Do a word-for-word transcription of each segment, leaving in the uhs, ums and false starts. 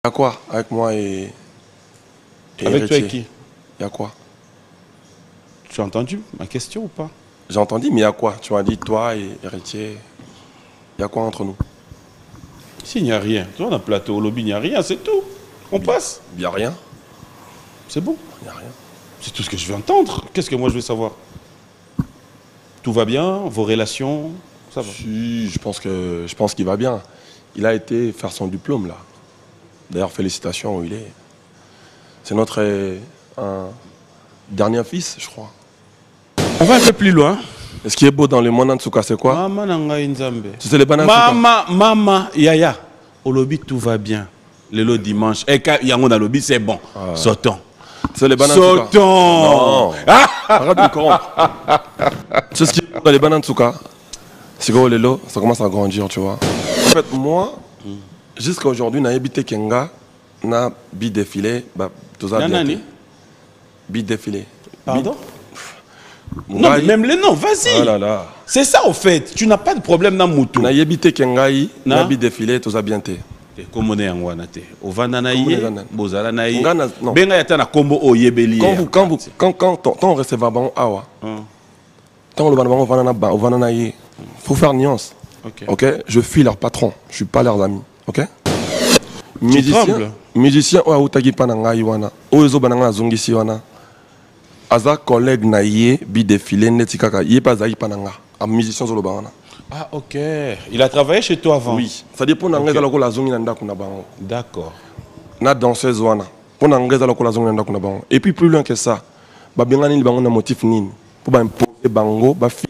Y'a quoi avec moi et... et avec Héritier. toi et qui? Y'a quoi? Tu as entendu ma question ou pas? J'ai entendu, mais y'a quoi? Tu m'as dit toi et Héritier. Y'a quoi entre nous? S'il n'y a rien, toi on a plateau au lobby, il n'y a rien, c'est tout. On passe. Y'a rien. C'est bon. Y'a rien. C'est tout ce que je veux entendre. Qu'est-ce que moi je veux savoir? Tout va bien? Vos relations? Ça va? Si, je pense que je pense qu'il va bien. Il a été faire son diplôme là. D'ailleurs, félicitations où il est. C'est notre euh, un dernier fils, je crois. On va un peu plus loin. Et ce qui est beau dans les Manantsuka, c'est quoi? Mama nanga inzambe. Tu sais les Manantsuka? Mama, mama, yaya. Au lobby, tout va bien. Le lot dimanche. Et quand il y a un lobby, c'est bon. Ah. Sortons. Tu sais les Manantsuka? Sortons. Non. Arrête de me corrompre. Tu sais ce qui est beau dans les Manantsuka? C'est que les lots, ça commence à grandir, tu vois. En fait, moi, mm. jusqu'à aujourd'hui, j'ai habité Kenga, n'a bi défilé, bah, tout ça bien. Bi défilé. Pardon? Bi... Non, mais même les noms, vas-y. Oh là là. C'est ça, au fait. Tu n'as pas de problème dans Moutou. J'ai habité Kenga, n'a bi défilé, tout ça bien. Comment on est en Wanate? Au Vananaïe, Bozala Naïe. Non. Benga yatana combo o yebeli. Quand vous, quand vous, quand, quand, quand on recevait bon awa. Quand le banana va na au Vananaïe. Faut faire nuance. Okay. Ok, je suis leur patron, je suis pas leurs amis. Ok. Musicien, musicien ou autagi pananga iwana, ozo bananga zongisi wana. Aza collègue na yé bi défilé netikaka yé pas zaï pananga. Un musicien zolo bana. Ah ok. Il a travaillé chez toi avant. Oui. Ça dépend d'anga okay. Zaloko la zongi nanda kuna bango. D'accord. Na danseuse wana. Pour n'anga zaloko la zongi nanda kuna bango. Et puis plus loin que ça, ba bengani bango na motif nini. Pour ba imposer bango ba fi.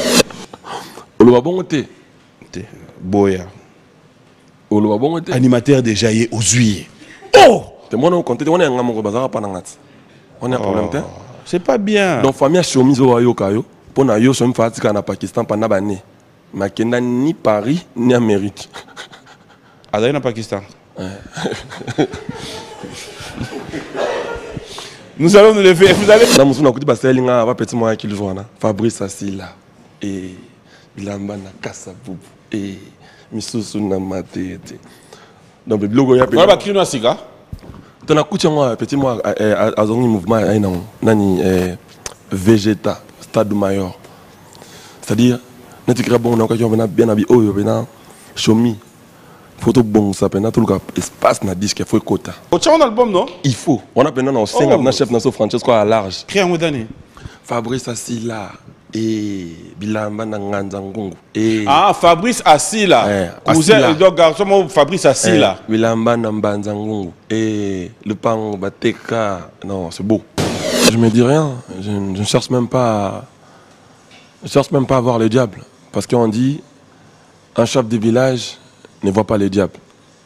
Oloba bongo te. Boya. Oloba bongo te. Animateur déjà y est aux huiles. Oh! Te moi on compte on est en gamme bazara panangat. On a un problème te. C'est pas bien. Donc famille chemise o ayo kayo pour na yo so mfatika na Pakistan pendant bané. Makenda ni Paris ni Amérique. Adai na Pakistan. Nous allons nous lever. Vous allez. Na musuna kuti baselinga ba petit moi qui le joue na. Fabrice Asila et bilamba na kasa bubu et misusu na matete. Donc le logo ya pe. Voilà bakino asika. Tona kucha moi petit moi azongi mouvement aina nani Vegeta Stade Mayor. C'est-à-dire netikira bon na okajo bena bien abi oyo bena shomi. Photo bon ça pena tout le espace na disque faut quota. O tcha un album non? Il faut. On a pena na cinq na chef na so Francesco à large. Créa modani. Fabrice Asila et bilamba na nganza ngungu et ah Fabrice Asila eh, cousin et donc garçon Fabrice Asila eh, bilamba na mbanza ngungu et le pan bateka non c'est beau. Je me dis rien, je, je ne cherche même pas à, je cherche même pas à voir le diable parce qu'on dit un chef de village ne voit pas le diable.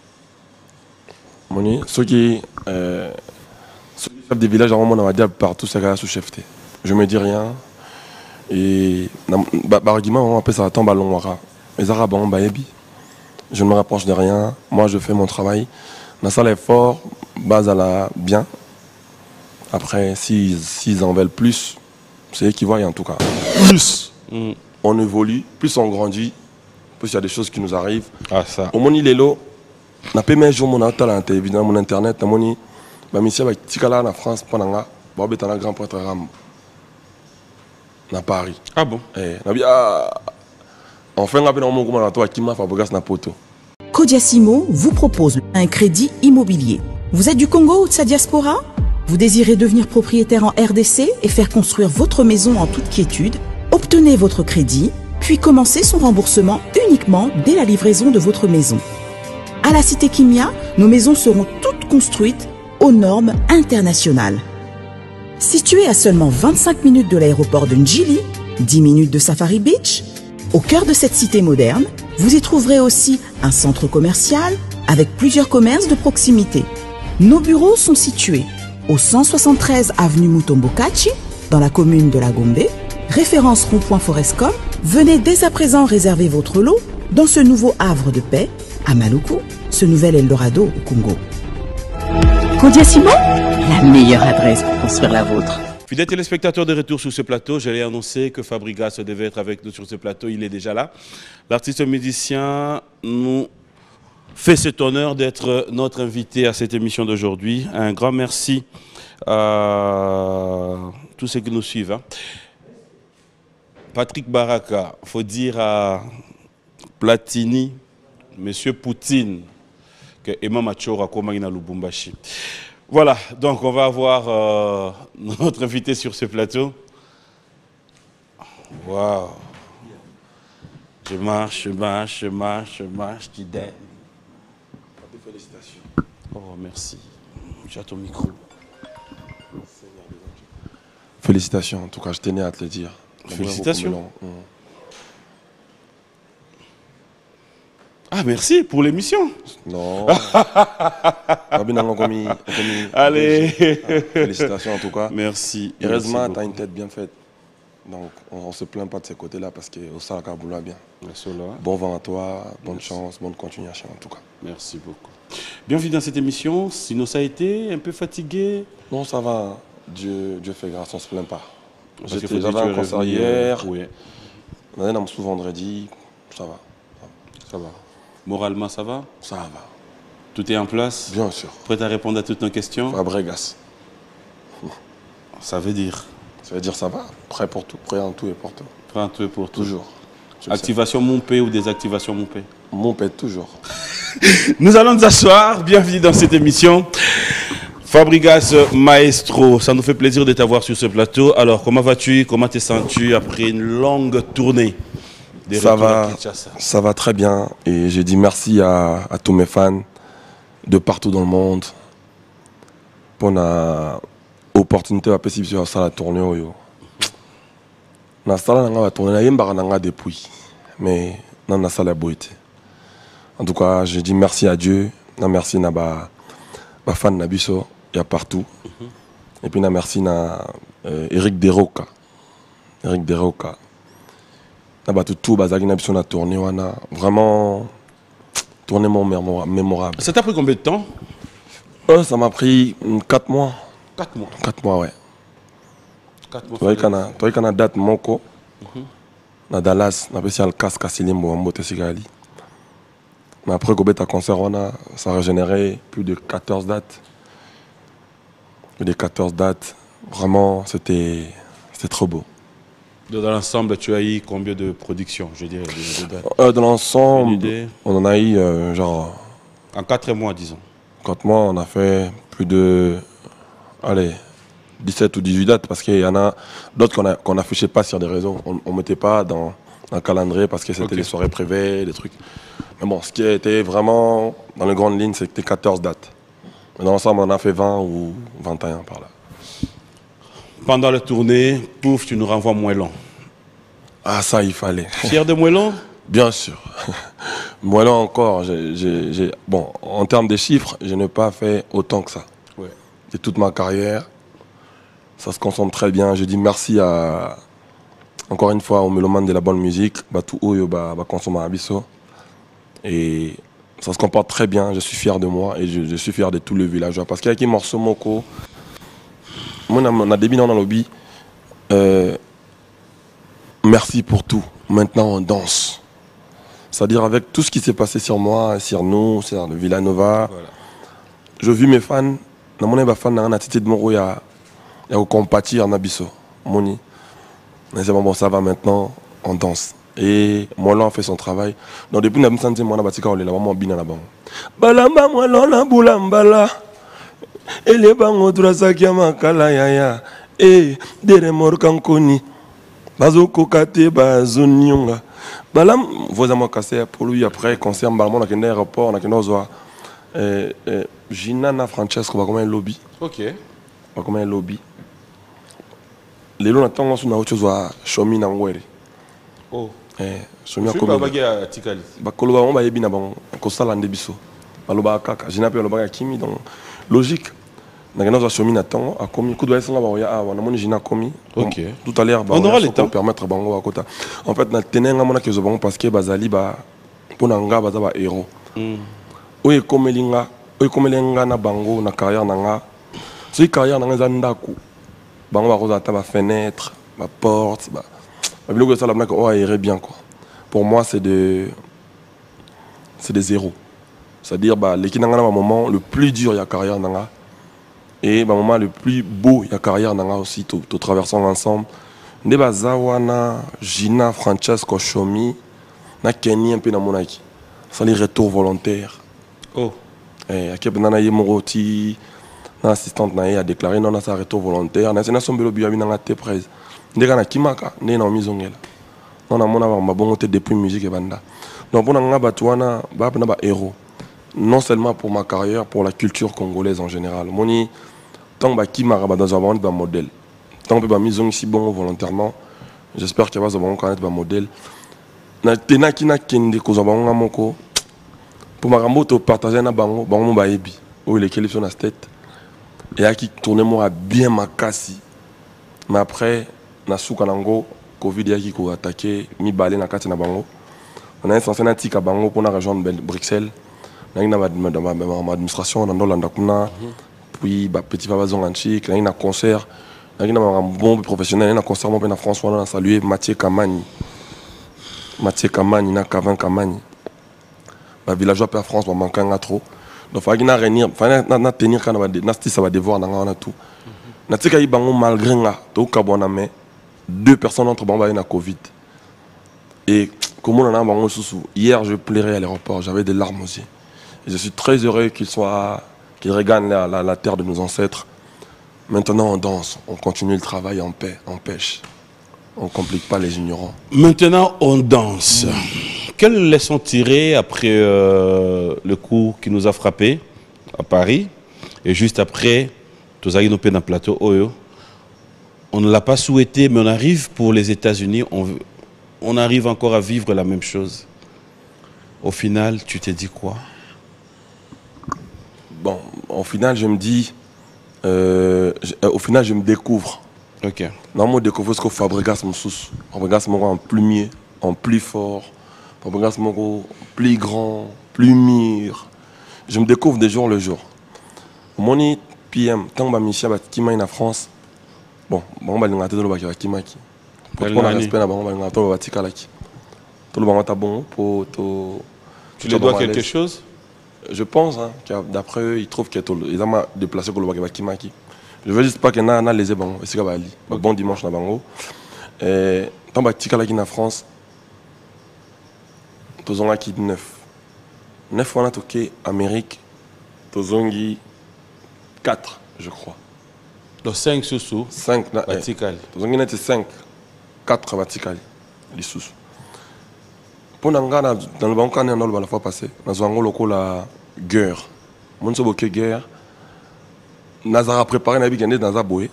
Moni ceux qui euh, ceux qui chef de village ont mon diable partout c'est sous chef. Je me dis rien. Et argument on appelle ça tombe à l'ongwara. Les arabes ont baébi. Je ne me rapproche de rien. Moi je fais mon travail. Dans ça l'effort, base à la bien. Après s'ils s'ils en veulent plus, c'est eux qui voient en tout cas. Plus mm. on évolue, plus on grandit, plus il y a des choses qui nous arrivent. Ah ça. Au moni lelo, na premier jour mon atala la télévision, mon internet, na moni, ma mission va tikala na France pendant là, ba betana grand prêtre Ram. Na Paris. Ah bon? Eh, ah, enfin, on a Codiasimo vous propose un crédit immobilier. Vous êtes du Congo ou de sa diaspora? Vous désirez devenir propriétaire en R D C et faire construire votre maison en toute quiétude? Obtenez votre crédit, puis commencez son remboursement uniquement dès la livraison de votre maison. À la Cité Kimia, nos maisons seront toutes construites aux normes internationales. Situé à seulement vingt-cinq minutes de l'aéroport de Njili, dix minutes de Safari Beach, au cœur de cette cité moderne, vous y trouverez aussi un centre commercial avec plusieurs commerces de proximité. Nos bureaux sont situés au cent soixante-treize avenue Mutombokachi, dans la commune de La Gombe, référence rond-point Forescom. Venez dès à présent réserver votre lot dans ce nouveau havre de paix à Maluku, ce nouvel Eldorado au Congo. Codiasimo, la meilleure adresse pour construire la vôtre. Fidèles téléspectateurs de retour sur ce plateau, j'allais annoncer que Fabrigas devait être avec nous sur ce plateau, il est déjà là. L'artiste musicien nous fait cet honneur d'être notre invité à cette émission d'aujourd'hui. Un grand merci à tous ceux qui nous suivent. Hein. Patrick Baraka, il faut dire à Platini, Monsieur Poutine, que Emma Machora Komagina Lubumbashi. Voilà, donc on va avoir euh, notre invité sur ce plateau. Waouh! Je marche, je marche, je marche, je marche, tu donnes. Félicitations. Oh, merci. J'ai ton micro. Félicitations, en tout cas, je tenais à te le dire. Félicitations. Ah, merci pour l'émission. Non. Allez. Félicitations en tout cas. Merci. Heureusement, tu as une tête bien faite. Donc, on ne se plaint pas de ces côtés-là parce que au Salaka boula bien. Bon vent à toi, bonne merci. Chance, bonne continuation en tout cas. Merci beaucoup. Bienvenue dans cette émission. Sinon, ça a été un peu fatigué? Non, ça va. Dieu, Dieu fait grâce, on ne se plaint pas. J'avais un concert hier. Oui. On a un sous vendredi. Ça va. Ça va. Moralement, ça va? Ça va. Tout est en place? Bien sûr. Prêt à répondre à toutes nos questions? Fabregas. Ça veut dire? Ça veut dire ça va. Prêt pour tout. Prêt en tout et pour tout. Prêt en tout et pour tout. Toujours. Activation Montpé ou désactivation Montpé? Montpé, toujours. Nous allons nous asseoir. Bienvenue dans cette émission. Fabregas Maestro, ça nous fait plaisir de t'avoir sur ce plateau. Alors, comment vas-tu? Comment te sens-tu après une longue tournée? Ça va, ça va très bien et j'ai dit merci à, à tous mes fans de partout dans le monde pour l'opportunité de participer à la tournée. Na sala nga tournée na yemba nga depuis mais non na sala boité. En tout cas, j'ai dit merci à Dieu, na merci na ba ba fan na biso, il y a partout. Et puis na merci na euh, Eric Deroka. Eric Deroka. Tout a tourné, vraiment tourné mémorable. Ça t'a pris combien de temps? euh, Ça m'a pris quatre mois. quatre mois quatre mois, ouais. quatre mois. Tu vois qu'il y a une date Moko, à Dallas, on a fait le casque à Silimbo, en Motesigali. Mais après, quand on a concert, ça a régénéré plus de quatorze dates. Plus de quatorze dates. Vraiment, c'était trop beau. Dans l'ensemble, tu as eu combien de productions, je dirais de, de euh, Dans l'ensemble, on en a eu euh, genre... En quatre mois, disons. quatre mois, on a fait plus de... Allez, dix-sept ou dix-huit dates, parce qu'il y en a d'autres qu'on qu'on n'affichait pas sur des réseaux. On ne mettait pas dans un calendrier parce que c'était okay. Les soirées privées, des trucs. Mais bon, ce qui a été vraiment dans les grandes lignes, c'était quatorze dates. Mais dans l'ensemble, on en a fait vingt ou vingt et un par là. Pendant la tournée, pouf, tu nous renvoies Moellon. Ah, ça, il fallait. Fier de Moellon? Bien sûr. Moellon encore, j ai, j ai, bon, en termes de chiffres, je n'ai pas fait autant que ça. Ouais. C'est toute ma carrière. Ça se concentre très bien. Je dis merci à, encore une fois, aux mélomanes de la bonne musique. Bah, tout haut, bah, bah, consommer à Bisso. Et ça se comporte très bien. Je suis fier de moi et je, je suis fier de tous les villageois. Parce qu'il y a qui morceau Moko. Moi, on a débuté dans le lobby. Euh, merci pour tout. Maintenant, on danse. C'est-à-dire avec tout ce qui s'est passé sur moi, sur nous, sur le Villanova. Voilà. Je vis mes fans. Dans mon fan, dans la tête de Moro, il y a au compatir en Abisso. Moni. Bon, ça va maintenant, on danse. Et Moellon a fait son travail. Donc depuis que je me suis dit, moi, je suis vraiment bien là-bas. Balamba, Moellon, la boulambala. Et les bango drasakia makala yaya et dere morkankoni bazoko kate bazonyonga balam voza makase pour lui après concert balam na kende aéroport na kende zo euh Gina na Francesco ba comme un lobby. OK. Ba comme un lobby. Lelo na tango so na autre zo shomi na ngwere. Oh. Eh shomi ko ba bagia tikali. Ba koloba on ba yebi na bango ko sala ndebiso. Baloba kaka Gina pe loba kimi donc logique. Tout à l'heure, on aura le temps. Permettre en fait, na tenenga mona que je parce que bazali ba pour nanga bazaba héros. Oui, comme linga, oui comme linga na bango na carrière nanga. C'est carrière nanga zandaku. Bango ba rosa ta ba fenêtre, ba porte, ba. Ba bilo ça la blague oh aéré bien quoi. Pour moi c'est de c'est des zéros. C'est-à-dire bah l'équipe nanga na moment le plus dur il y a carrière nanga et bah moment le plus beau il y a carrière nanga aussi tout tout traversant ensemble. Ndeba Zawana, Gina, Francesco Chomi, na Kenny un peu na monaki. Ça les retours volontaires. Oh. Eh akep nana yemoroti na assistante na a déclaré non na sa retour volontaire. Na sena sombelo biabi nanga te presse. Ndeka na kimaka ne na mizongela. Non na mona ba bongo te depuis musique et banda. Donc pour nanga batwana ba na ba héros. Non seulement pour ma carrière, pour la culture congolaise en général. Moni, tant que qui m'a dans un modèle, tant que ma mise ici bon volontairement, j'espère qu'il va avoir un modèle. Na tena qui n'a qu'un des causes en moko pour ma ramoto partager na bango bango baebi où il est qualifié sur la tête et à qui tourner moi bien ma cassi. Mais après na soukanango Covid ya qui ko attaqué mi balé na kati na bango. On a censé na tika bango pour na rejoindre Bruxelles. Dans ma administration dans l'Olanda puis bah petit papa zonganchik là il y a un concert là il y a un bon professionnel il y a un concert mon en France on a salué Mathieu Kamani Mathieu Kamani na Kavin Kamani bah villageois en France on manque un trop donc faut qu'il y a réunir faut na tenir quand on va na ça va devoir dans on a tout na tika yi bango malgré nga to kabona mais deux personnes entre bon bah na Covid et comment on a bango sous hier je pleurais à l'aéroport j'avais des larmes aux yeux. Je suis très heureux qu'il soit, qu'il regagne la, la, la terre de nos ancêtres. Maintenant, on danse, on continue le travail en paix, en pêche. On ne complique pas les ignorants. Maintenant, on danse. Mmh. Quelle leçon tirer après euh, le coup qui nous a frappé à Paris et juste après, tous les dans plateau Oyo. On ne l'a pas souhaité, mais on arrive pour les États-Unis, on, on arrive encore à vivre la même chose. Au final, tu t'es dit quoi? Bon, au final, je me dis, euh, je, euh, au final, je me découvre. Ok. Normalement, je découvre ce que Fabregas me sous. Fabregas me rend en plus mieux, en plus fort. Fabregas me rend plus grand, plus mûr. Je me découvre de jour le jour. Mon P M, tant que Michel Batikima en France, bon, bon, bah, il y a un peu de Batikimaki. Pour qu'on a respect, bon, bah, il y a un peu de Batikalaki. Tout le monde est bon pour. Tu lui dois quelque chose? Je pense, hein, d'après eux, ils trouvent qu'ils ont déplacé pour le Bakimaki. Je veux juste pas qu'il y ait un lézé bon, c'est okay. Bon dimanche na bango. Et tant que tu es en France, tu as qui neuf. Neuf fois tu es en Amérique, tu as quatre, je crois. Donc cinq sous-sous. cinq. Tu as cinq. quatre Vatikali. Les sous. Pour nous, dans le banc, on a la fois passée, nous avons la guerre. Nous avons une guerre. Nous avons préparé une guerre dans la boue.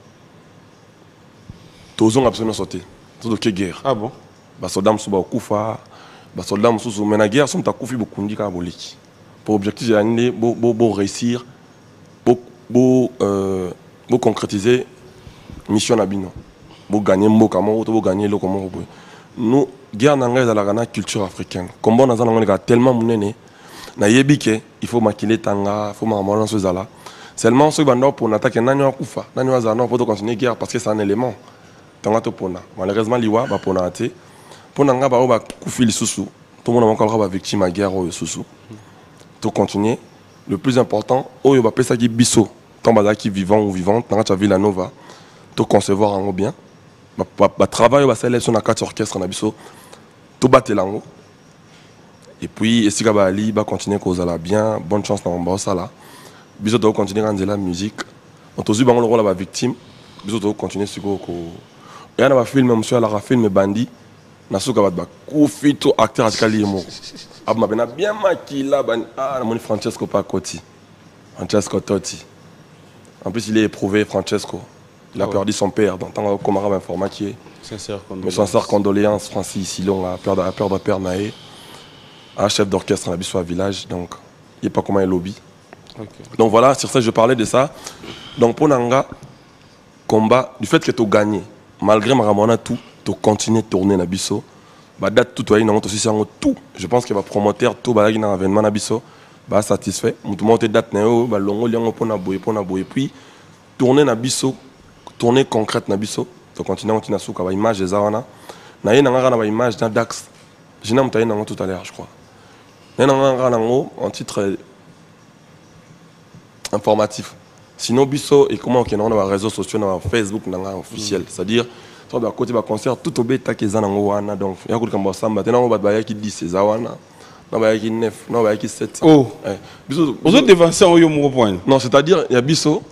Nous avons absolument sauté. Nous avons une guerre. Ah bon? Les soldats sont au Koufa. Les soldats sont mais la guerre sont à Koufi beaucoup de Kaboliki. Pour objectif, c'est de réussir, de concrétiser la mission Nabino. Pour gagner Mbokamo, pour gagner le Komoro. Nous, guerre n'anglaise à la culture africaine. Comme on a tellement mouné, na yebike, il faut maquiller tanga, il faut m'amener ce zala. Seulement ceux qui pour attaquer n'anyo kufa, n'anyo azana pour continuer guerre parce que c'est un élément. Tanga to pona. Malheureusement liwa ba pona ate. Pona nga ba o ba kufi li susu. Tout le monde encore ba victime à guerre au susu. To continuer. Le plus important, o yo ba pesa ki biso, tant ba qui vivant ou vivante, tanga cha Villanova. To concevoir en bien. Ba travail ba sélection na quatre orchestres na biso. To battre lango. Et puis Esika ba ali ba continuer kozala bien, bonne chance na mba sala. Biso to continuer à la musique. On to zuba le rôle ba victime. Biso to continuer siko ko. Ya na ba film monsieur la film bandi. Na suka ba kufi to acteur atkali mo. Abma bena bien makila ban ah na moni Francesco Pacotti. Francesco Totti. En plus il est éprouvé Francesco. Il a oh. perdu son père dans tant comme arabe informatique. Sincère condoléances. Mais sincère condoléances Francis Silon a peur de peur de père naé. Un chef d'orchestre dans la village donc il n'est pas comme un lobby. Okay. Donc voilà, sur ça je parlais de ça. Donc pour Nanga combat du fait que tu as gagné malgré Maramona tout, tu continues de tourner na biso. Ba date tout toi il aussi c'est tout. Je pense que va promoteur tout ba dans événement na biso ba satisfait. Mutu monter date na yo ba longo liango pour na boye pour na boye puis tourner na biso, tourner concrète na biso. Tu continues continuer na souka ba image za wana. Na ye nanga na ba image dans Dax. Je n'ai pas tout à l'heure je crois. en titre informatif. Sinon, biso et comment on a les réseaux sociaux, dans Facebook, dans officiel. C'est-à-dire, toi, à côté du concert, tout au bêta qui est en Wana. Donc, il y a beaucoup de gens qui disent c'est Zawana. Non, il y a qui neuf, non, il y a qui sept. Oh, vous êtes devancé en Yomo point. Non, c'est-à-dire, il y a biso.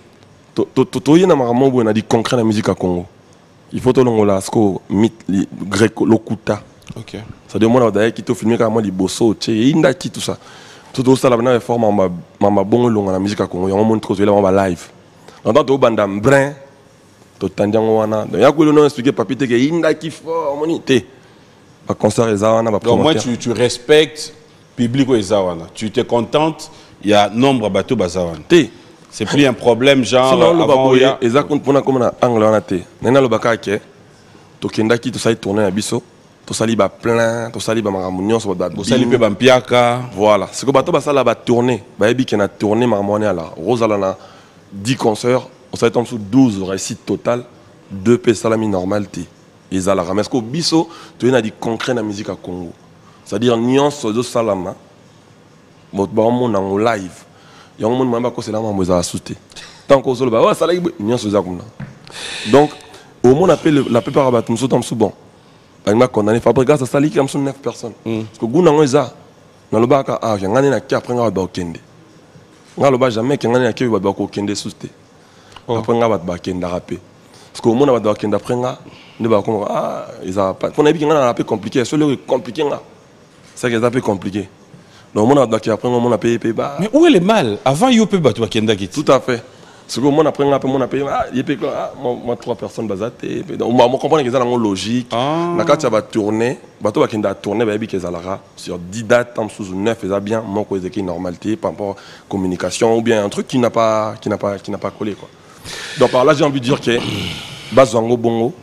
Tu y a un dit concret la musique à Congo. Il faut que l'on la sco mythe grec lokuta. OK. Ça demande d'ailleurs qui te filmer carrément les bosso, tu sais, inda qui tout ça. Tout ça la forme en ma bon long la musique à Congo, il y a un monde trop là on va live. Dans tout banda brin, to tandiango wana. Donc ya ko le non expliquer papi te que inda qui fort monité. Ba concert ezawana ba promoteur. Donc moi tu tu respectes public ezawana. Tu te contentes, il y a nombre bateau bazawana. C'est plus un problème genre sinon, avant il y a exactement pour na comme na angle wana te. Nena lo bakake to kenda ki to sai tourner à biso. To sali ba plein, to sali ba maramunion so ba to sali pe ba mpiaka. Voilà, c'est que bato ba sala ba tourner. Ba yebi ki na tourner maramoni ala. Rosala na dix concerts, on s'est tombé sous douze réussites totales, deux p salami normalité. Et ça la ramène. Parce que biso, tu as dit concret la musique à Congo. C'est-à-dire nuance de salama. Votre bon monde en live. Il y a un monde qui c'est là où vous avez sauté. Tant qu'on se le bat, ouais, ça là, nuance de salama. Donc, au moins, la plupart de nous sommes sous bon. Avec ma condamné, Fabrica, ça sali comme neuf personnes. Parce que vous n'avez pas dans le bac, ah, il y a un qui après un bakende. Dans le bac, jamais qu'il y a un qui va bakende sauté. Après un bakende rapé. Parce que au moins, on va bakende après un ne va comme ah, ils ont pas. On a vu qu'il y a un peu compliqué. C'est le compliqué là. C'est que c'est un peu compliqué. Donc, on a bakende après on a payé payé bas. Mais où est le mal? Avant, il y a peu battu bakende qui. Tout à fait. Parce que moi, après, on a payé, ah, il y a moi, trois personnes basées. Donc, on comprend qu'ils ont une logique. Quand tu vas tourner, bateau qui a tourné, bah, qu'ils ont sur dix dates, sous neuf, ils ont bien, moi, qu'ils ont une normalité par rapport à la communication ou bien un truc qui n'a pas, qui n'a pas, qui n'a pas collé, quoi. Donc, par là, j'ai envie de dire que, Bazango Bongo,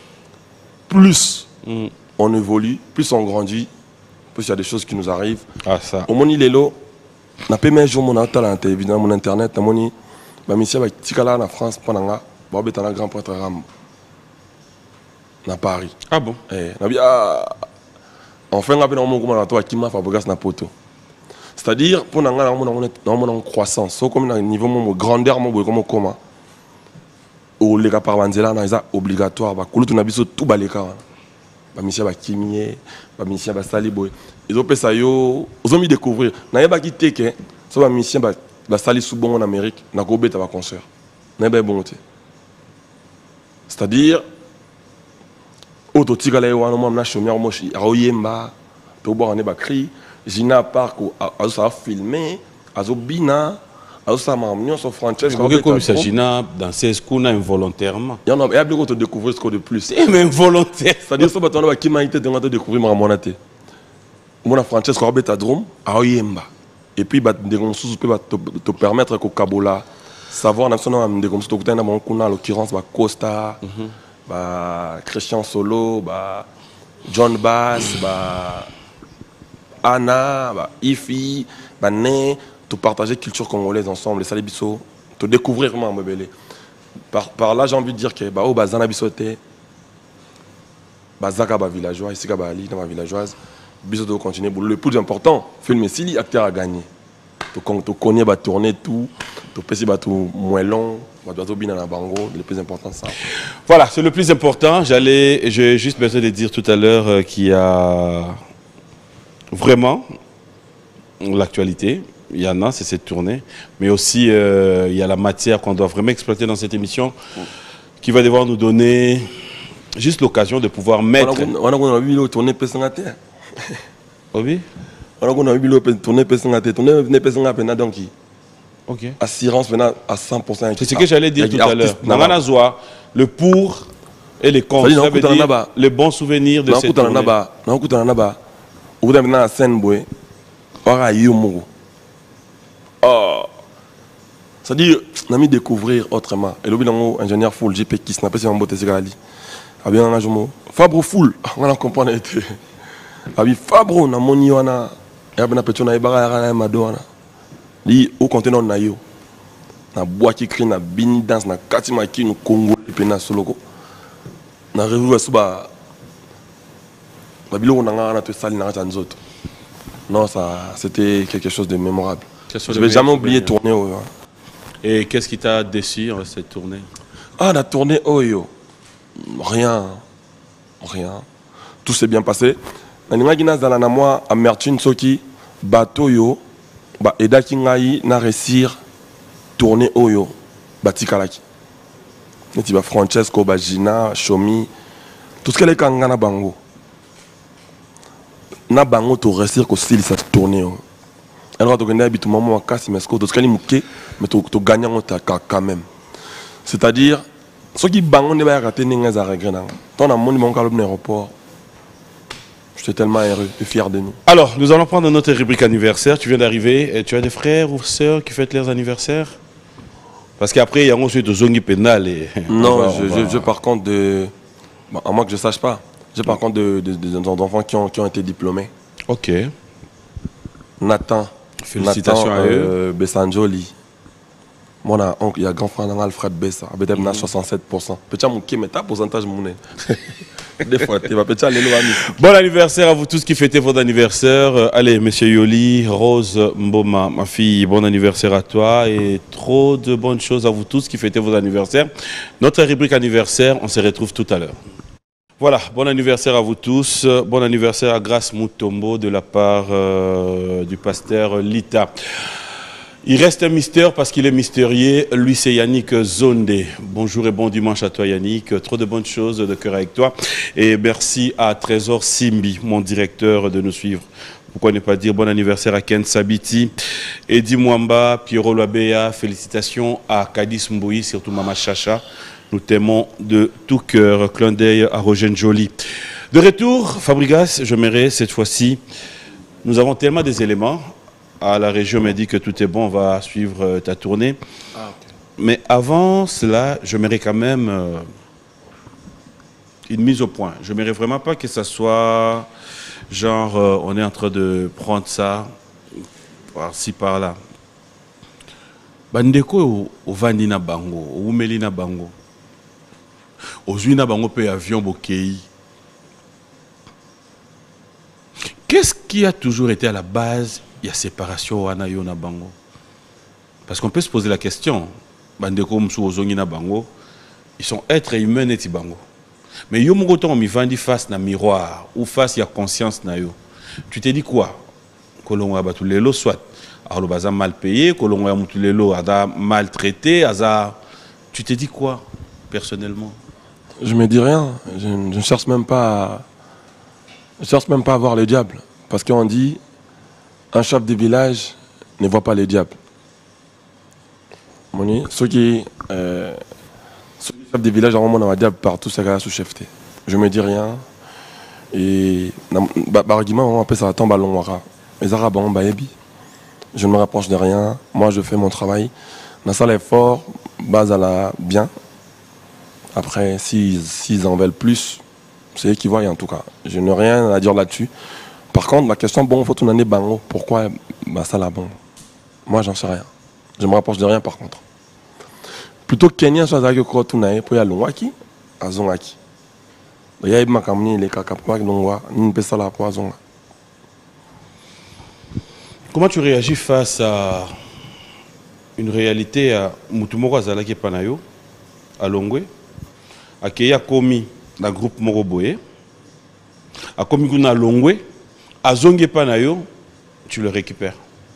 plus mm. on évolue, plus on grandit, plus il y a des choses qui nous arrivent. Ah, ça. Au moment où il est là, on a payé un jour mon télévision, mon internet, mon ma mission avec Tikala en France pendant nga ba beta na grand prêtre Ram na Paris. Ah bon? Eh na bia enfin nga bena mo kuma na to akima Fabregas na poto. C'est-à-dire pour nga na mo na mo na croissance, so comme na niveau mo grandeur mo boy comme comment au les gars par banzela na ça obligatoire ba kulutu na biso tout baleka wana. Ba mission ba kimie, ba mission ba sali boy. Ils ont fait ça yo, ils ont mis découvrir. Na yeba ki teke, so ba mission ba la salle sous bon en Amérique, n'a pas de concert. N'a pas bon. C'est-à-dire, auto tigala yo wana na chômeur mochi, aroyemba, to bo on est bakri, Gina Park a ça filmé, azo bina, azo ça mamnion so Francesco. Pourquoi comme ça Gina dans ces coups involontairement. Il y en a il y a beaucoup de découvrir ce qu'on de plus. C'est même volontaire. C'est-à-dire ça bato na qui m'a été de découvrir mamonate. Mon Francesco Robert Adrom, aroyemba. Et puis, bah, des choses peuvent te permettre que Kabola savoir national des choses que en l'occurrence bah Costa, bah Christian Solo, bah John Bass, bah Anna, bah Ifi, bah Né, te partager culture congolaise ensemble, les salibiso, te découvrir vraiment me belé. Par par là j'ai envie de dire que bah oh bah Zanabisoté, bah Zaka bah villageois, ici bah Ali dans ma villageoise. Bisous de continuer. Le plus important, film si l'acteur a gagné. Tu connais, tu tourner tout, tu peux essayer tout moins long, tu dois bien dans la bango, le plus important ça. Voilà, c'est le plus important. J'allais, j'ai juste besoin de dire tout à l'heure euh, qu'il y a vraiment l'actualité. Il y en a, c'est cette tournée, mais aussi euh, il y a la matière qu'on doit vraiment exploiter dans cette émission, qui va devoir nous donner juste l'occasion de pouvoir mettre. On a vu le tourner personnalité. Oui. On a vu le tourner personnalité, tourner personnalité donc OK. Assurance à cent pour cent. C'est ce que j'allais dire tout à l'heure. Nanganazoa, le pour et les contre. Ça veut dire les bons souvenirs de cette tournée. Non, écoute, on a ba. Au bout d'un scène boy, on a eu mon. Oh. Ça dit, on a mis découvrir autrement. Et le bilan ingénieur full J P qui s'appelle sur un beauté Sigali. A bien un jour Fabre full, on a compris été. Abi Fabro na moni wana ya bana peto na ibara ya madona li au contenant na yo na bois qui crie na bini dance na katima ki no Congo pe na soloko na revu suba babilo na ngana to sali na ta nzoto Non, ça, c'était quelque chose de mémorable. Quels sont Je les vais jamais meilleurs oublier souvenirs? tourner au. Et qu'est-ce qui t'a déçu dans cette tournée? Ah, la tournée Oyo. Rien. Rien. Tout s'est bien passé. Naninga gina zala na moi amertume soki bateau yo ba edaki ngai na réussir tourner Oyo batikalaki. Neti ba Francesco ba Gina, Chomi, tout ce qu'elle est kanga na bango. Na bango to réussir ko style ça tourner. Alors to gagner habitu maman makasi mais tout ce qu'elle muké mais to to gagner on ta quand même. C'est-à-dire ceux qui bango ne va rater ninga za regret nanga. Ton amoni mon calme aéroport. Je suis tellement heureux et fier de nous. Alors, nous allons prendre notre rubrique anniversaire. Tu viens d'arriver. Et tu as des frères ou sœurs qui fêtent leurs anniversaires? Parce qu'après, il y a ensuite de zongi pénal. Et non, va, je, je, va... je par contre de... Bon, à moins que je ne sache pas. J'ai par contre de, de, de, de, d'enfants qui ont, qui ont été diplômés. Ok. Nathan. Félicitations Nathan, à eux. Euh, Bessanjoli. Mon oncle, il y a grand frère Alfred Bessa. Il a soixante-sept pour cent. Petit mouké, mais t'as pourcentage mon Des fois, tu vas petit aller loin. Bon anniversaire à vous tous qui fêtez votre anniversaire. Euh, allez, monsieur Yoli, Rose Mboma, ma fille, bon anniversaire à toi et trop de bonnes choses à vous tous qui fêtez votre anniversaire. Notre rubrique anniversaire, on se retrouve tout à l'heure. Voilà, bon anniversaire à vous tous. Bon anniversaire à Grace Mutombo de la part euh, du pasteur Lita. Il reste un mystère parce qu'il est mystérieux. Lui, c'est Yannick Zonde. Bonjour et bon dimanche à toi, Yannick. Trop de bonnes choses de cœur avec toi. Et merci à Trésor Simbi, mon directeur, de nous suivre. Pourquoi ne pas dire bon anniversaire à Ken Sabiti, Eddie Mwamba, Pierrot Loabea. Félicitations à Kadis Mbouyi, surtout Mama Chacha. Nous t'aimons de tout cœur. Clin d'œil à Roger Jolie. De retour, Fabregas, je m'aimerais cette fois-ci. Nous avons tellement des éléments. À la région m'a dit que tout est bon, on va suivre euh, ta tournée. Ah, okay. Mais avant cela, je m'aimerais quand même euh, une mise au point. Je n'aimerais vraiment pas que ça soit genre euh, on est en train de prendre ça par-ci par-là. Bandeko au vandi na bango, au umeli na bango. Ozui na bango pe avion bokei. Qu'est-ce qui a toujours été à la base? Il y a séparation wana yo na bango. Parce qu'on peut se poser la question. Bandeko msu ozongi na bango, ils sont êtres humains neti bango. Mais yo mongo ton mi vandi face na miroir ou face ya conscience na yo. Tu te dis quoi? Kolongo ba tulelo soit alors baza mal payé, kolongo ya mutulelo ada maltraité, aza tu te dis quoi personnellement? Je me dis rien, je ne cherche même pas à... je cherche même pas à voir le diable parce qu'on dit un chef de village ne voit pas les diables. Moni, ceux qui euh, ceux qui chef de village ont mon diable partout, c'est grâce au chef. Je me dis rien et par argument on appelle ça tombe à l'ongwara. Les arabes ont baébi. Je ne me rapproche de rien. Moi je fais mon travail. Dans ça l'effort, base à la bien. Après s'ils s'ils en veulent plus, c'est eux qui voient en tout cas. Je n'ai rien à dire là-dessus. Par contre, la question, bon, il faut tout année bango. Pourquoi bah, ça là, bon. Moi, j'en sais rien. Je me rapproche de rien, par contre. Plutôt que Kenya, soit avec quoi tout n'aille pour y aller loin qui, à Zongaki. Il y a ma camini, les cacapois, l'ongwa, ni peut ça là pour Zonga. Comment tu réagis face à une réalité à Mutumoko Azalaki Panayo, à Longwe, à Keya Komi, dans le groupe Moroboé, à Komi Guna Longwe, à Zongue Panayo, tu le récupères?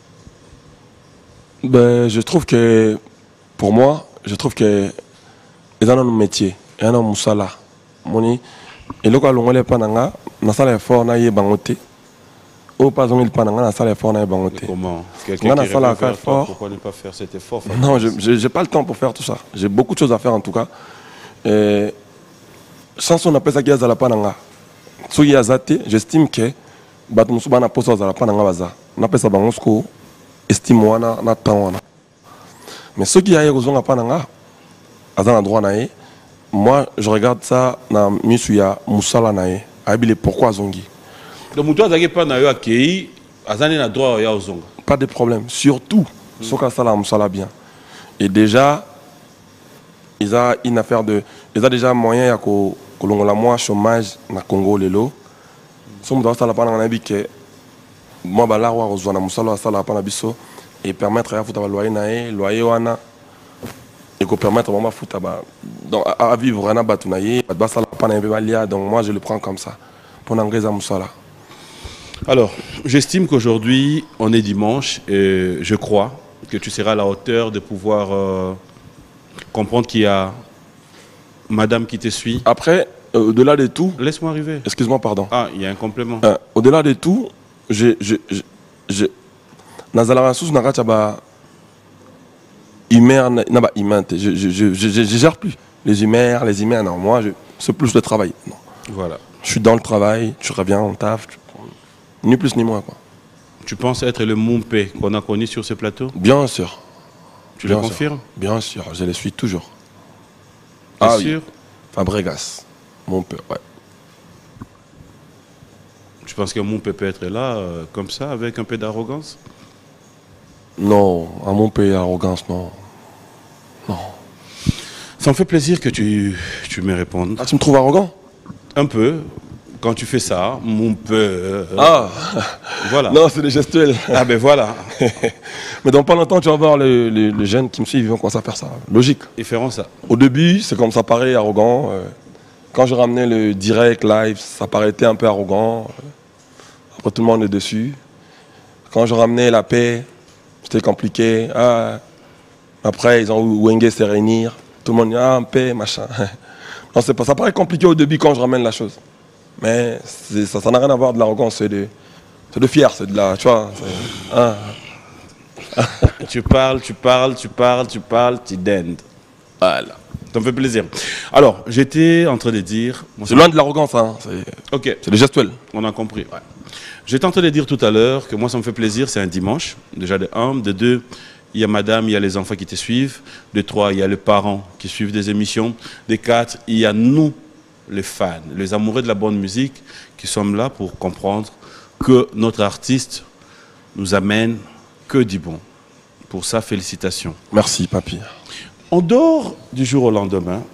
Ben, je trouve que, pour moi, je trouve que les gens ont un métier, ils ont un moussala. Moni, et le cas où on est pananga, na salle fort na yé bangoté. Ou pas on est pananga, na salle fort na yé bangoté. Comment? Quelqu'un qui répond vers toi, pourquoi ne pas faire cet effort? Non, je n'ai pas le temps pour faire tout ça. J'ai beaucoup de choses à faire en tout cas. Et, sans on appelle ça qui est à la pananga. Si y a zate, j'estime que bato musu bana posa za la pananga baza. Na pesa bangosko estime wana na temps wana. Mais ceux qui aillent aux pananga, à un endroit naé, moi je regarde ça na misuya musala naé. Abile pourquoi zongi. Donc mutu azaki panayo akei, azani na droit ya ozonga. Pas de problème, surtout mm. Soka sala musala bien. Et déjà ils ont une affaire de ils ont déjà moyen ya ko kolongola moi chômage na Congo lelo. Si on doit faire la pananga que moi bah là on rejoint na musalo asala pa na biso et permettre à futa ba loyer nae loyer wana et qu'on permettre vraiment futa ba donc à vivre na batu nae ba sala pa na balia, donc moi je le prends comme ça pour n'engagez à musala. Alors, j'estime qu'aujourd'hui on est dimanche et je crois que tu seras à la hauteur de pouvoir euh, comprendre qu'il y a madame qui te suit. Après, euh, au-delà de tout... Laisse-moi arriver. Excuse-moi, pardon. Ah, il y a un complément. Euh, au-delà de tout, je... je, je, je Nazala sous Narataba... Humaire, n'a humain, je, je, je, je, je gère plus. Les humaires, les humains, non, moi, c'est plus le travail. Non. Voilà. Je suis dans le travail, tu reviens, on taffe, tu... ni plus ni moins, quoi. Tu penses être le Mompé qu'on a connu sur ce plateau? Bien sûr. Tu Bien le sûr. confirmes? Bien sûr, je le suis toujours. Bien Ah sûr. Oui. Fabregas, mon père, ouais. Tu penses que Mompé peut être là, euh, comme ça, avec un peu d'arrogance? Non, à mon pays, arrogance, non. Non. Ça me fait plaisir que tu, tu me répondes. Ah, tu me trouves arrogant? Un peu. Quand tu fais ça, mon peu. Euh, ah Voilà. Non, c'est des gestuels. Ah ben voilà. Mais dans pas longtemps, tu vas voir les, les, les jeunes qui me suivent, ils vont commencer à faire ça. Logique. Ils feront ça. Au début, c'est comme ça paraît arrogant. Quand je ramenais le direct, live, ça paraissait un peu arrogant. Après, tout le monde est dessus. Quand je ramenais la paix, c'était compliqué. Ah. Après, ils ont Wenge se réunir. Tout le monde dit, ah, paix, machin. Non, c'est pas, ça paraît compliqué au début quand je ramène la chose. Mais ça n'a rien à voir de l'arrogance, c'est de, de fier, c'est de la, tu vois. Hein. Tu parles, tu parles, tu parles, tu parles, tu dendes. Voilà. Ça me fait plaisir. Alors, j'étais en train de dire... C'est loin de l'arrogance, hein. Ok. C'est le gestuel. On a compris. Ouais. J'étais en train de dire tout à l'heure que moi, ça me fait plaisir, c'est un dimanche. Déjà de un, de deux, il y a madame, il y a les enfants qui te suivent. De trois, il y a les parents qui suivent des émissions. De quatre, il y a nous, les fans, les amoureux de la bonne musique qui sommes là pour comprendre que notre artiste nous amène que du bon. Pour ça, félicitations. Merci, papy. On dort du jour au lendemain.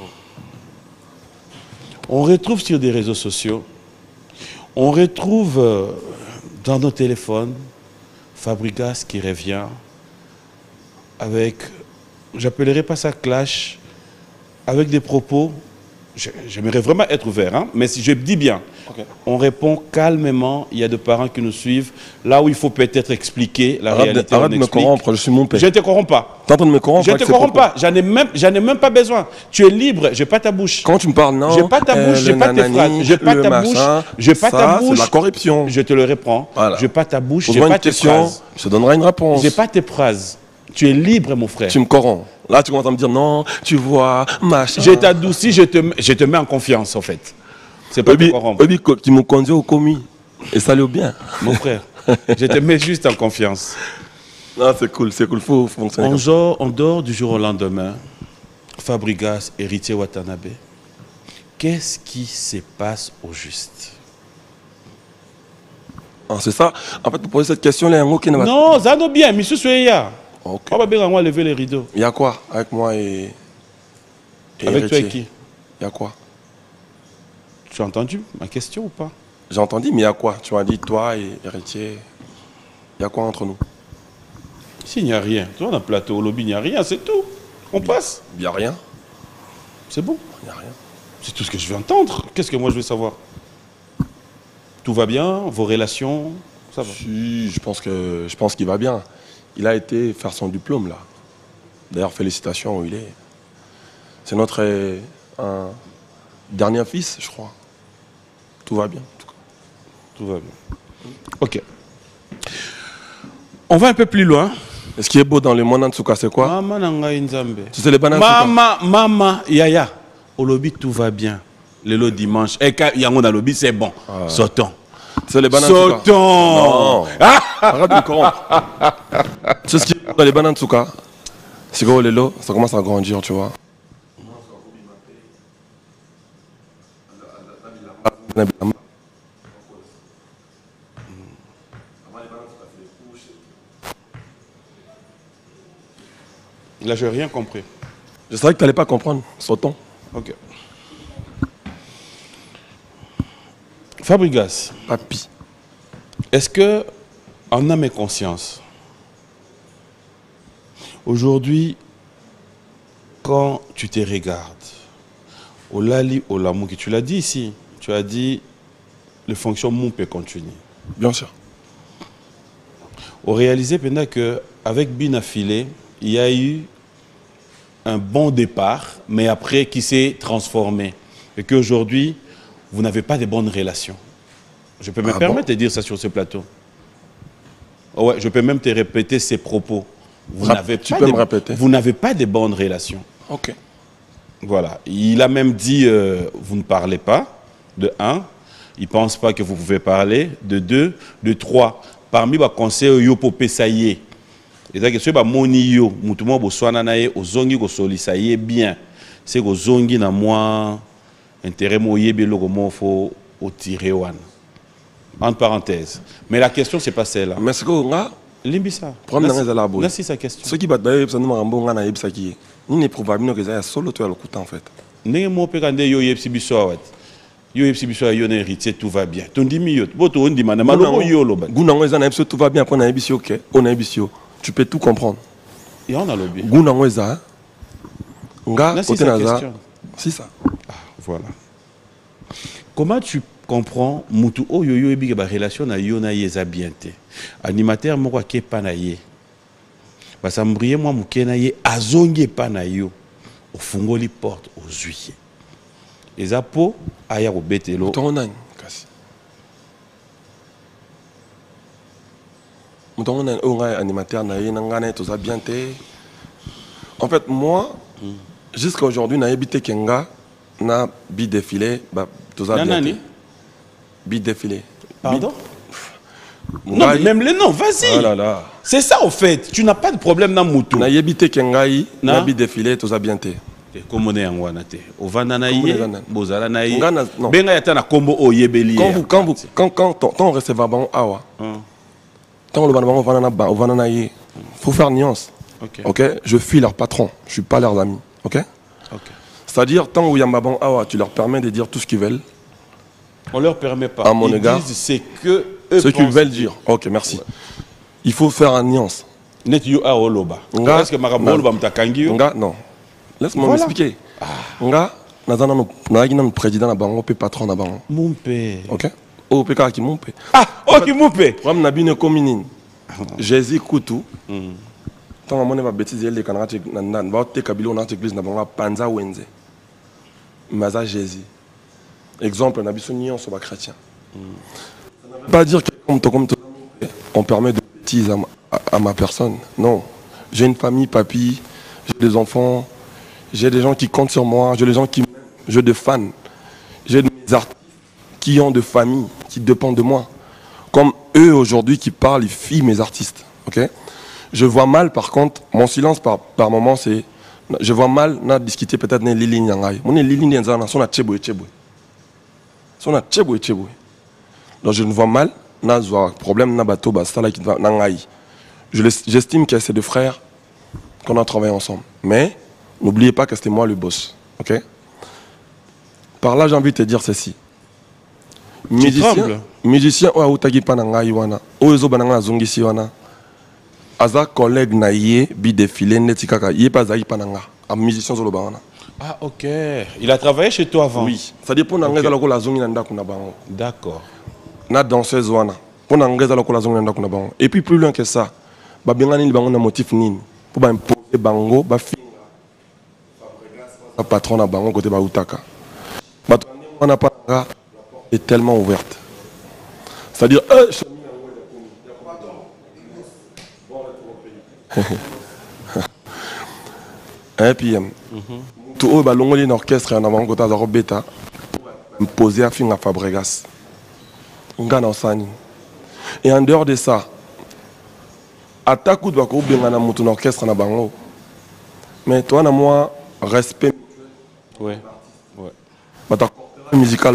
On retrouve sur des réseaux sociaux, on retrouve euh, dans nos téléphones Fabregas qui revient avec, j'appellerai pas ça clash, avec des propos. J'aimerais vraiment être ouvert, hein? Mais si je dis bien, okay. On répond calmement, il y a des parents qui nous suivent, là où il faut peut-être expliquer la arrête réalité. De, arrête de me corrompre, je suis mon père. Je ne te corromps pas. T'es en train de me corrompre. Je ne te corromps pas, j'en ai, même, j'en ai même pas besoin. Tu es libre, je n'ai pas ta bouche. Quand tu me parles, non. Je n'ai pas ta bouche, euh, je n'ai pas tes phrases. Je n'ai pas ta machin, bouche, je n'ai pas ta bouche. C'est la corruption. Je te le reprends. Voilà. Je n'ai pas ta bouche, je n'ai pas tes question, phrases. Je te donnerai une réponse. Je n'ai pas tes phrases. Tu es libre, mon frère. Tu me corromps. Là, tu commences à me dire non, tu vois, machin. Je t'adoucis, je te, je te mets en confiance, en fait. C'est pas te corrompre. Tu me conduis au commis. Et ça allait bien. Mon frère, je te mets juste en confiance. Non, c'est cool, c'est cool, faut fonctionner. On dort, on dort du jour au lendemain. Fabregas, héritier Watanabe. Qu'est-ce qui se passe au juste? Ah, c'est ça. En fait, pour poser cette question, il y a un mot qui ne va pas. Non, ça va bien, monsieur Soyeya. Ok. On va bien lever les rideaux. Il y a quoi avec moi et. et avec héritier. Toi et qui? Il y a quoi? Tu as entendu ma question ou pas? J'ai entendu, mais il y a quoi? Tu m'as dit toi et héritier. Il y a quoi entre nous? S'il n'y a rien, tu vois, dans le plateau, au lobby, il n'y a rien, c'est tout. On passe. Il n'y a rien. C'est bon. Il n'y a rien. C'est tout ce que je veux entendre. Qu'est-ce que moi je veux savoir? Tout va bien? Vos relations? Ça va? Si, je pense que je pense qu'il va bien. Il a été faire son diplôme là. D'ailleurs, félicitations où il est. C'est notre euh, un dernier fils, je crois. Tout va bien. En tout cas. Tout va bien. Ok. On va un peu plus loin. Et ce qui est beau dans le monde en tout cas, c'est quoi? Mama nanga inzambe. C'est les bananes. Mama, mama, yaya. Au lobby, tout va bien. Le lot dimanche. Et quand il y a un lobby, c'est bon. Ah. Sautons. C'est les bananes. Sautons. Non. Ah. Arrête de me corrompre. C'est ce qui est beau dans les bananes en tout cas. C'est gros les lots, ça commence à grandir, tu vois. Là, je n'ai rien compris. Je savais que tu n'allais pas comprendre. Sautons. Ok. Fabregas. Papi. Est-ce que En âme et conscience, aujourd'hui, quand tu te regardes, au lali, au lamou, que tu l'as dit ici, tu as dit, le fonctionnement peut continuer. Bien sûr. On réalisait pendant qu'avec Binafilé, il y a eu un bon départ, mais après qui s'est transformé. Et qu'aujourd'hui, vous n'avez pas de bonnes relations. Je peux me Ah permettre bon? de dire ça sur ce plateau. Oh ouais, je peux même te répéter ces propos. Vous Rap- n'avez tu pas peux de- me répéter? Vous n'avez pas de bonnes relations. Ok. Voilà. Il a même dit, euh, vous ne parlez pas, de un. Il ne pense pas que vous pouvez parler, de deux. De trois. Parmi les conseils, yo pour pesaye. Et que ce ba moni yo, mutumo bo swana na ye, ozongi ko solisa ye bien. C'est ko zongi na moi intérêt mo yebe loko mo fo au tirer wan. Entre parenthèses. Mais la question c'est pas celle-là. Mais c'est que nga Limbisa. problème dans les alabos. Merci sa question. Ceux qui battent baie ça nous marambo nga na yebsa ki. Ni ne probablement que ça ya solo to ya lokuta en fait. Ndenge mo pe kande yo yebsi biso awat. Yo yebsi biso yo na héritier tout va bien. Ton dimi yo, boto on dimana maloko yo lo ba. Guna ngo ezana yebso tout va bien après na yebisi OK. On a yebisi. Tu peux tout comprendre. Et on a lobby. Guna ngo eza. Nga Merci côté sa naza. question. C'est ça. Ah, voilà. Comment tu comprends mutu oyo yo ebi ba relation na yo na yeza bien te. Animateur moko ke pa na ye. Ba sambrier moi muke na ye azongi pa na yo. Ofungoli porte aux huissiers. Eza po aya ko betelo. Ton nani kasi. Mon nani o nga animateur na ye na ngana to za bien te. En fait moi jusqu'à aujourd'hui na yebite kenga na bi défilé ba to za bien Nanani? te. Bi défilé. Pardon? Non, mais même les noms, vas-y. Oh là là. C'est ça au fait. Tu n'as pas de problème dans Moutou. Na yebite kengai Na? na bi défilé to za bien te. Comment on est en Wanate? Ovana na Comment ye, on est en- Bozala na ye. Ngana- non. Benga yata na kombo o yebeli. Quand vous quand vous quand quand ton, ton receveur bon awa. Hum, Tant le banana va na ba va na ye. Faut faire nuance. Ok. OK, je suis leur patron, je suis pas leurs amis. OK? Ok. C'est-à-dire tant où Yambabon awa, tu leur permets de dire tout ce qu'ils veulent. On leur permet pas. À mon Ils égard, disent c'est que eux Ce qu'ils pensent. veulent dire. OK, merci. Il faut faire une nuance. Net yo a oloba. Nga- Est-ce que Marabolo na- ba mtakangi yo? Nga non. Laisse-moi Voilà. m'expliquer. Nga nazana no na no président na bango pe patron na bango. Mon père. OK? O pe ka ki mon pe. Ah, ok mon père. Comme na bine commune. Jésus Kutu. Tant mon va bêtise les kanara na na ba te kabilo na église na bango panza wenze. Maza Jésus. Exemple na biso nuance ba chrétien. Pas dire que comme comme on permet de bêtises à ma, à, à ma personne. Non. J'ai une famille, papy, j'ai des enfants, j'ai des gens qui comptent sur moi, j'ai des gens qui m'aiment, j'ai des fans, j'ai des artistes qui ont de famille, qui dépendent de moi. Comme eux aujourd'hui qui parlent, ils filent mes artistes. Ok? Je vois mal par contre, mon silence par, par moment c'est. Je vois mal, on a discuté peut-être de Lili Nyangai. On est Lili Nyangai, on a Tchebo et Tchebo. On a Tchebo et Tchebo. Donc je ne vois mal, on a un problème, on a bateau, ça là qui va Nyangai. J'estime que c'est deux frères qu'on a travaillé ensemble. Mais n'oubliez pas que c'était moi le boss. Ok? Par là, j'ai envie de te dire ceci. Musicien, musicien, ou autagi pananga iwana, ou ezo bananga zongi siwana. Aza collègue na ye bi défilé netikaka, yé pas zaï pananga. Un musicien zolo bana. Ah, ok. Il a travaillé chez toi avant? Oui. Ça dépend d'angé zalo la zongi nanda kuna bango. D'accord. Na danseuse wana. Pour n'angé zalo la zongi nanda kuna bango. Et puis plus loin que ça, ba bengani li bango na motif nini. Pour ba imposer bango, ba finga. Ba patron na bango côté ba utaka. Ba wana pananga est tellement ouverte. C'est-à-dire euh, et puis tout au ballon un orchestre en avant côté de bêta imposé à finir à Fabregas. Ngana osani. Et en dehors de ça, attaque ou doit ko benga na mutu na orchestre na bango. Mais toi na moi respect. Ouais. Ouais. Bata musical.